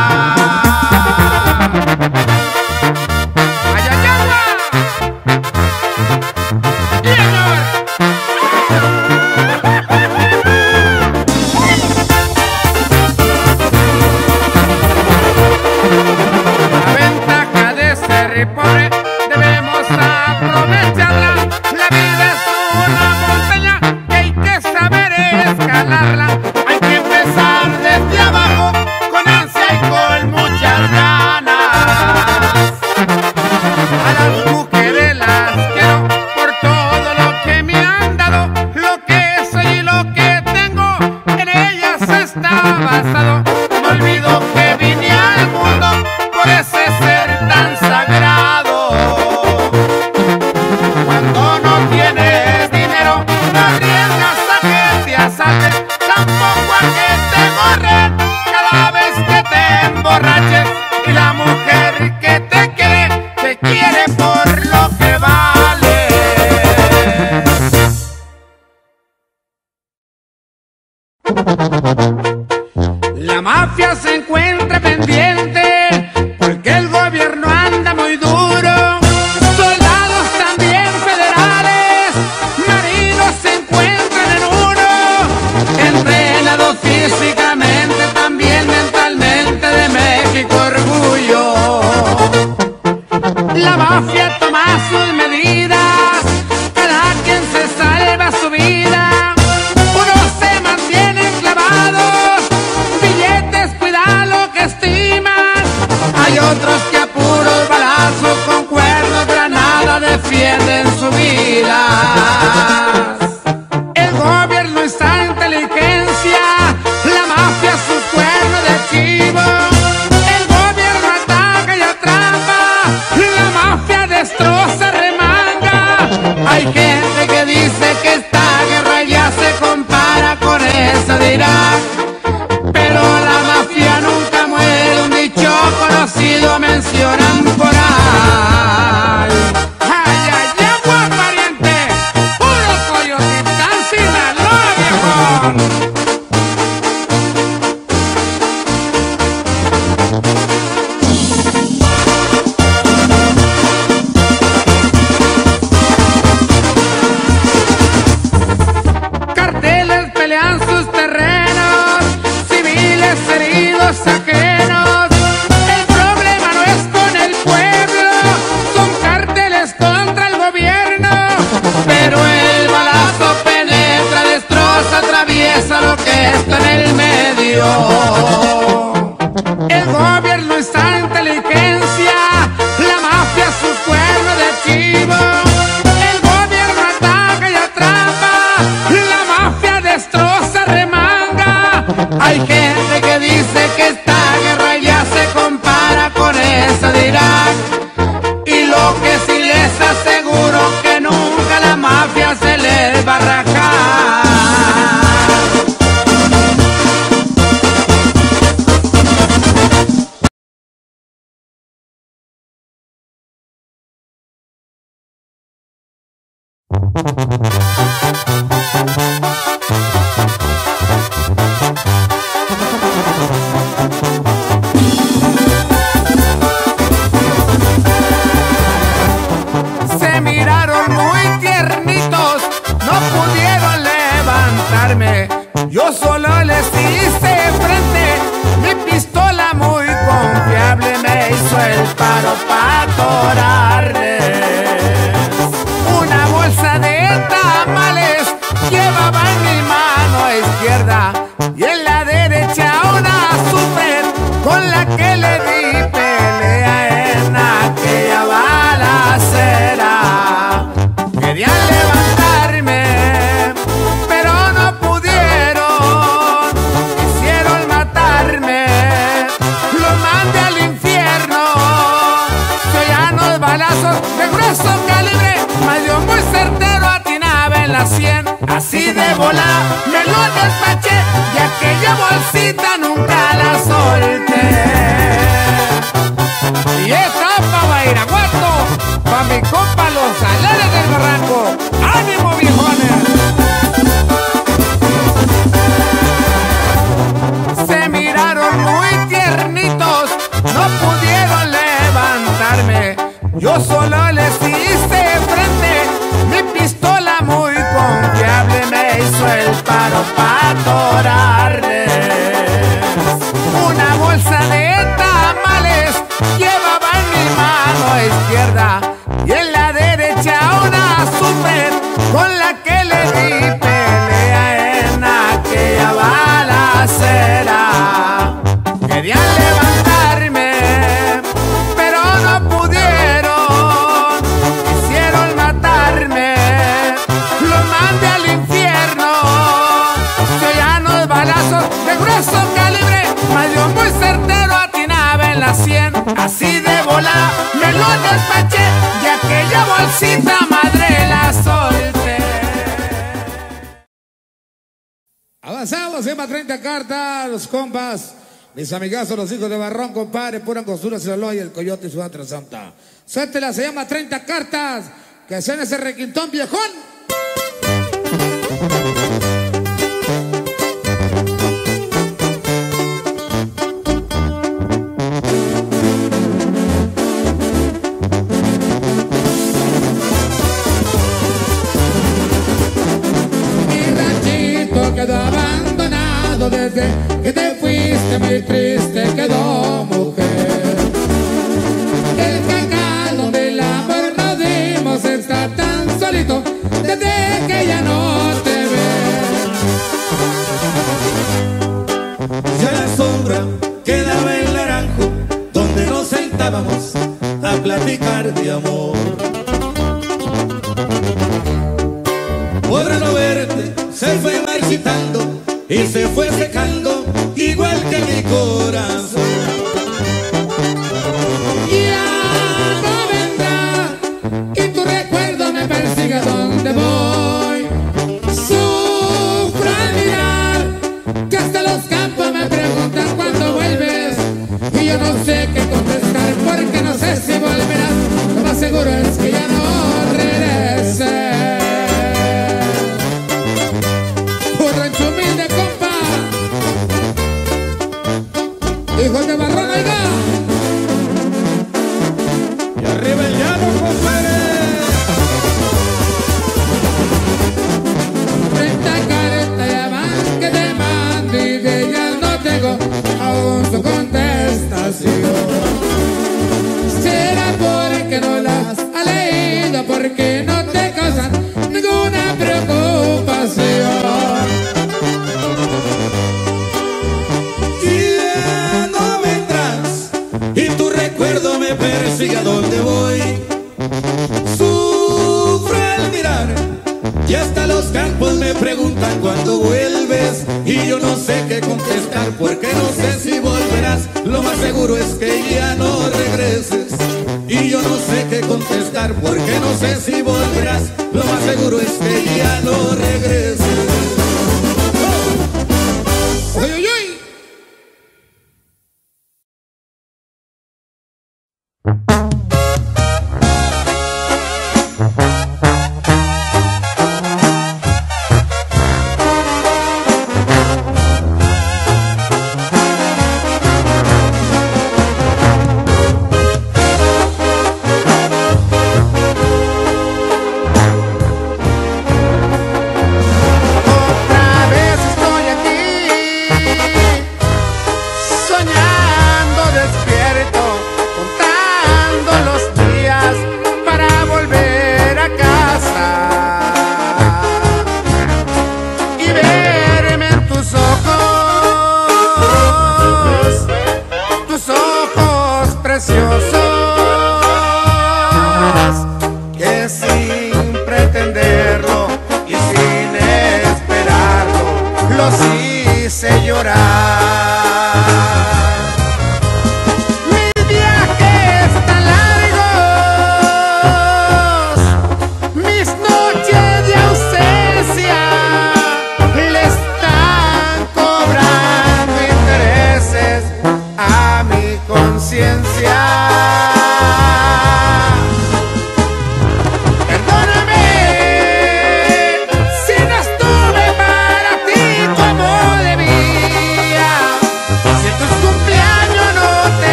Pobre, debemos aprovecharla. La vida es una montaña que hay que saber escalarla. Hay que empezar desde abajo con ansia y con muchas ganas. A las mujeres las quiero por todo lo que me han dado. Lo que soy y lo que tengo en ellas está basado. No olvido que vine al mundo por ese ser tan sagrado. Cuando no tienes dinero, no arriesgas a que te asalten, tampoco a que te borren cada vez que te emborraches. Y la mujer que te quiere, te quiere por lo que vale. La mafia se encuentra pendiente porque el gobierno anda muy duro. Soldados también federales, marinos se encuentran en uno. Entrenados físicamente, también mentalmente, de México orgullo. La mafia toma sus medidas, cada quien se salva su vida. Unos se mantienen clavados, billetes, cuida lo que estiman. Hay otros que a puros balazos con cuernos, granada defienden su vida. El gobierno está en inteligencia, la mafia su cuerno de chivo. El gobierno ataca y atrapa, la mafia destroza, remanga. Hay gente que dice que esta guerra ya se compara con esa de Irak, pero la mafia nunca muere, un dicho conocido mencionan por ahí. Ay, ay, agua pariente, puro Coyotitlán, Sinaloa, viejo. Carteles pelean sus terrenos, civiles heridos ajenos. El problema no es con el pueblo, son carteles contra el gobierno. Pero el balazo penetra, destroza, atraviesa lo que está en el medio. El gobierno está en inteligencia, la mafia su cuerno de chivo. El gobierno ataca y atrapa, la mafia destroza, remanga. Hay gente que dice que esta guerra ya se compara con esa de Irak, y lo que sí les aseguro que nunca la mafia se les va a rajar. Se miraron muy tiernitos, no pudieron levantarme. Yo solo les hice frente, mi pistola muy confiable me hizo el paro para atorarles. Una bolsa de tamales llevaba en mi mano izquierda y en la derecha una super con la que le di pelea en aquella balacera. Querían levantarme, pero no pudieron, quisieron matarme. Los mandé al infierno, se oían los balazos de grueso calibre, mas yo muy certero atinaba en la sien. Así de volar me lo bolsita nunca la solté. Y esta pa' Bairaguato, pa' mi compa los Salares del Barranco. ¡Ánimo, viejones! Se miraron muy tiernitos, no pudieron levantarme. Yo solo les hice frente, mi pistola muy confiable me hizo el paro para atorarles. Una bolsa de tamales llevaba en mi mano izquierda y en la derecha una super con la que le di pelea en aquella balacera. Querían levantarme, pero no pudieron, quisieron matarme. Los mandé al infierno, se oían los balazos de grueso calibre, mas yo muy certero atinaba en la sien. Así de volada me lo despaché y aquella bolsita madre la solté. Avanzamos, se llama treinta cartas, los compas, mis amigazos, los hijos de Barrón, compadre, pura costura, Sinaloa y el Coyote y su otra santa. Suéltela, se llama treinta cartas, que suena ese requintón viejón. Quedó abandonado desde que te fuiste, muy triste quedó, mujer. El cacal donde el amor nos dimos está tan solito desde que ya no te ve. Ya la sombra quedaba en el naranjo donde nos sentábamos a platicar de amor. Por no verte se fue marchitando y se fue secando igual que mi corazón. Ya no vendrá y tu recuerdo me persigue donde voy. Sufro al mirar que hasta los campos me preguntan cuándo vuelves y yo no sé qué contestar porque no sé si volverás. Lo más seguro es que ya no regreses. Humilde compa, hijos de Barrón, oiga. Y arriba el llano, compadre. Frente a careta ya van que te mando y de ellas no tengo aún su contestación. Será porque no las ha leído, porque no te causan ninguna preocupación. Me persigue a donde voy. Sufro al mirar y hasta los campos me preguntan cuándo vuelves y yo no sé qué contestar porque no sé si volverás. Lo más seguro es que ya no regreses y yo no sé qué contestar porque no sé si volverás. Lo más seguro es que ya no regreses. ¡Oh! ¡Uy, uy, uy!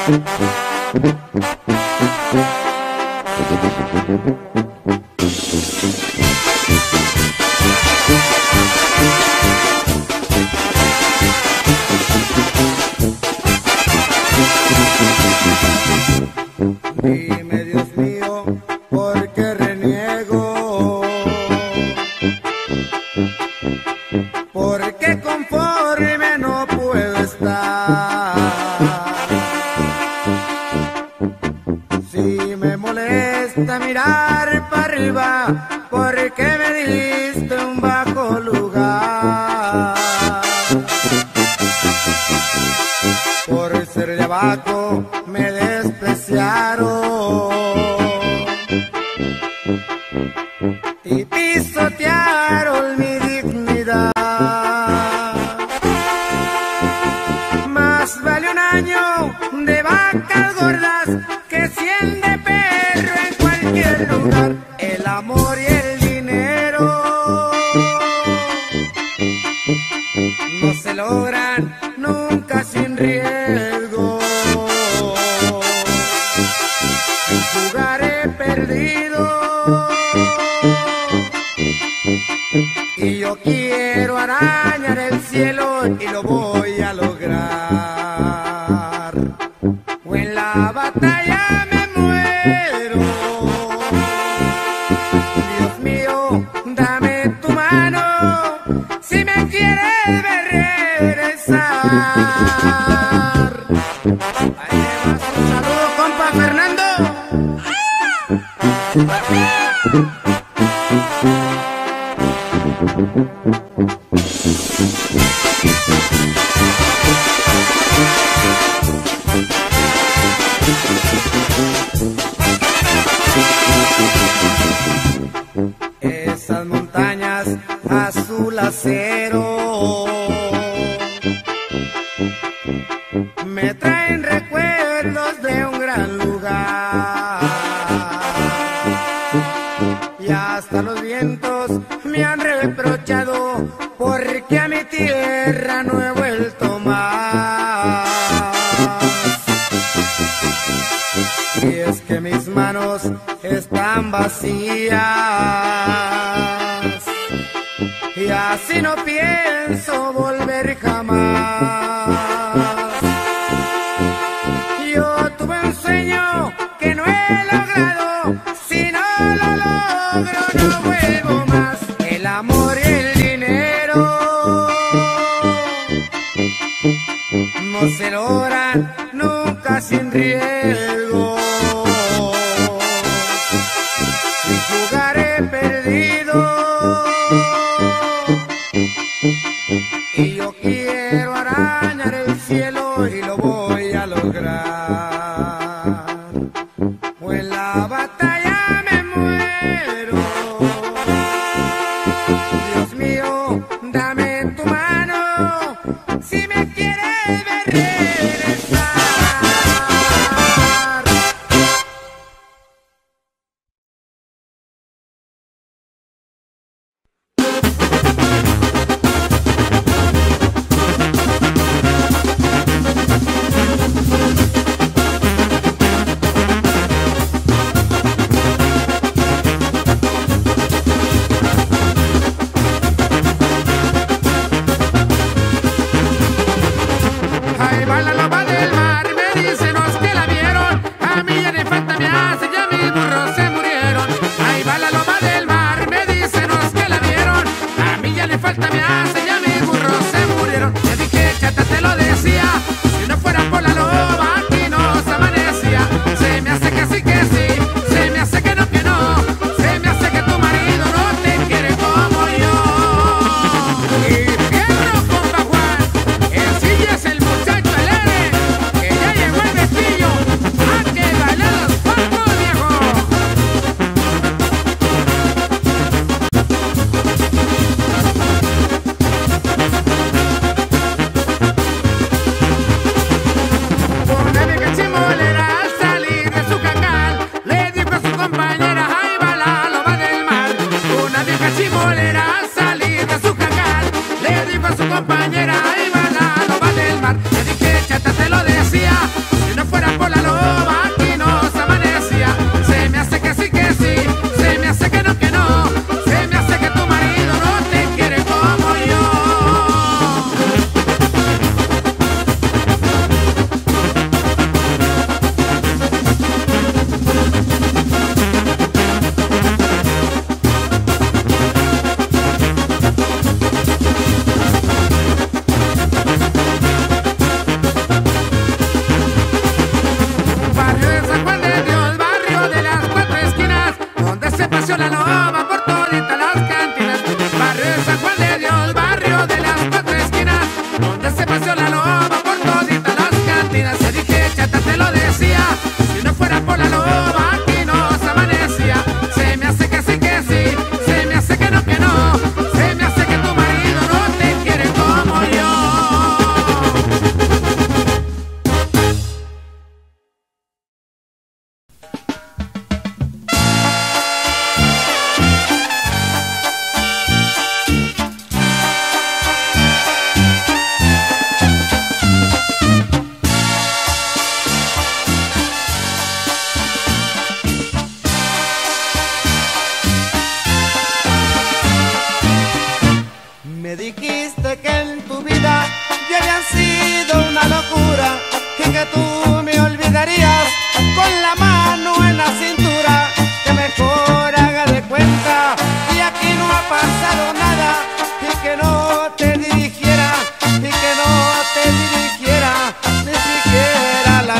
Dime, Dios mío, ¿por qué reniego? ¿Por qué conforme no puedo estar? Si me molesta mirar para arriba, ¿por qué me diste un bajo lugar? Por ser de abajo me despreciaron y pisotearon mi dignidad. Más vale un año de vacas gordas que cien de perro en cualquier lugar. El amor y el dinero no se logran nunca sin riesgo. En jugar he perdido y yo quiero arañar el cielo y lo voy a lograr. O en la batalla me muero. Dios mío, dame tu mano si me quieres ver regresar. Ahí le vas, un saludo, compa Fernando. Esas montañas azul acero me traen recuerdos de un gran lugar, y hasta los vientos me han reprochado porque a mi tierra no he vuelto más. Y es que mis manos están vacías y así no pienso volver jamás. Yo tuve un sueño que no he logrado, si no lo logro no vuelvo más. El amor y el dinero no se logran nunca sin riesgo. Sin jugar he perdido y yo quiero arañar el cielo y lo voy a lograr. O en la batalla me muero. Dios mío, dame tu mano si me quieres ver regresar.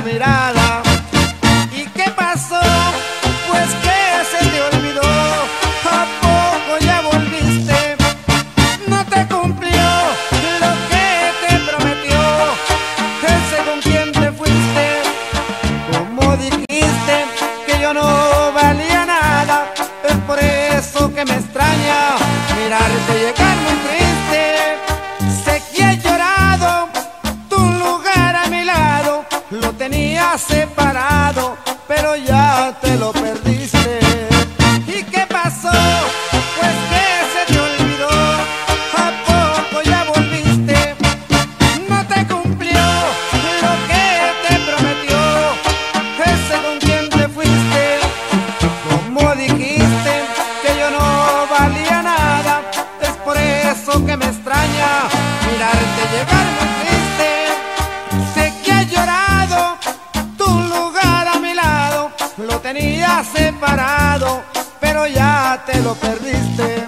mirada. ¿Y qué pasó? Pues que se te olvidó. ¿A poco ya volviste? No te cumplió lo que te prometió. Ese con quien te fuiste. Como dijiste que yo no valía nada, es por eso que me extraña mirarte llegar muy triste. Sé que has llorado, tu lugar a mi lado lo tenía separado, pero ya te lo perdiste. ¿Y qué pasó? Pues que se te olvidó. ¿A poco ya volviste? No te cumplió lo que te prometió. Ese con quien te fuiste. Como dijiste que yo no valía nada, es por eso que me extraña mirarte llegar muy triste. Sé que has llorado, tu lugar a mi lado lo tenía separado, pero ya te lo perdiste.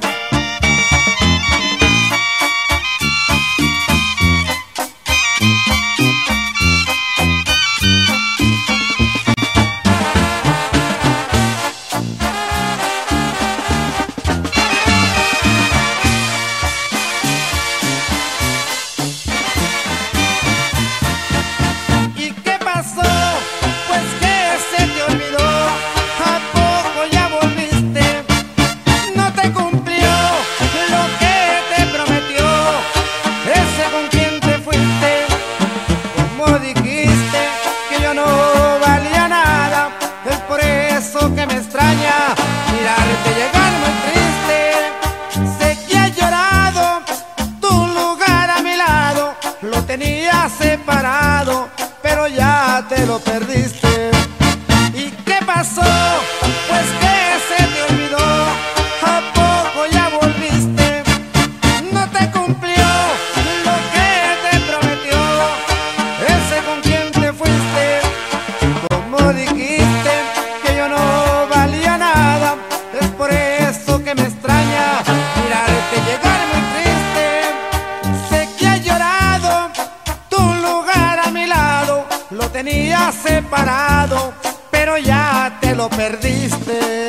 ¿Y qué pasó? Pues que se te olvidó. ¿A poco ya volviste? No te cumplió lo que te prometió. Ese con quien te fuiste. Como dijiste que yo no valía nada, es por eso que me extraña mirarte llegar muy triste. Sé que has llorado, tu lugar a mi lado lo tenía separado, pero ya te lo perdiste. ¿Y qué pasó? Pues que se te olvidó. ¿A poco ya volviste? No te cumplió lo que te prometió. Ese con quien te fuiste. Como dijiste que yo no valía nada, es por eso que me extraña mirarte llegar muy triste. Sé que has llorado, tu lugar a mi lado lo tenía separado, pero ya te lo perdiste.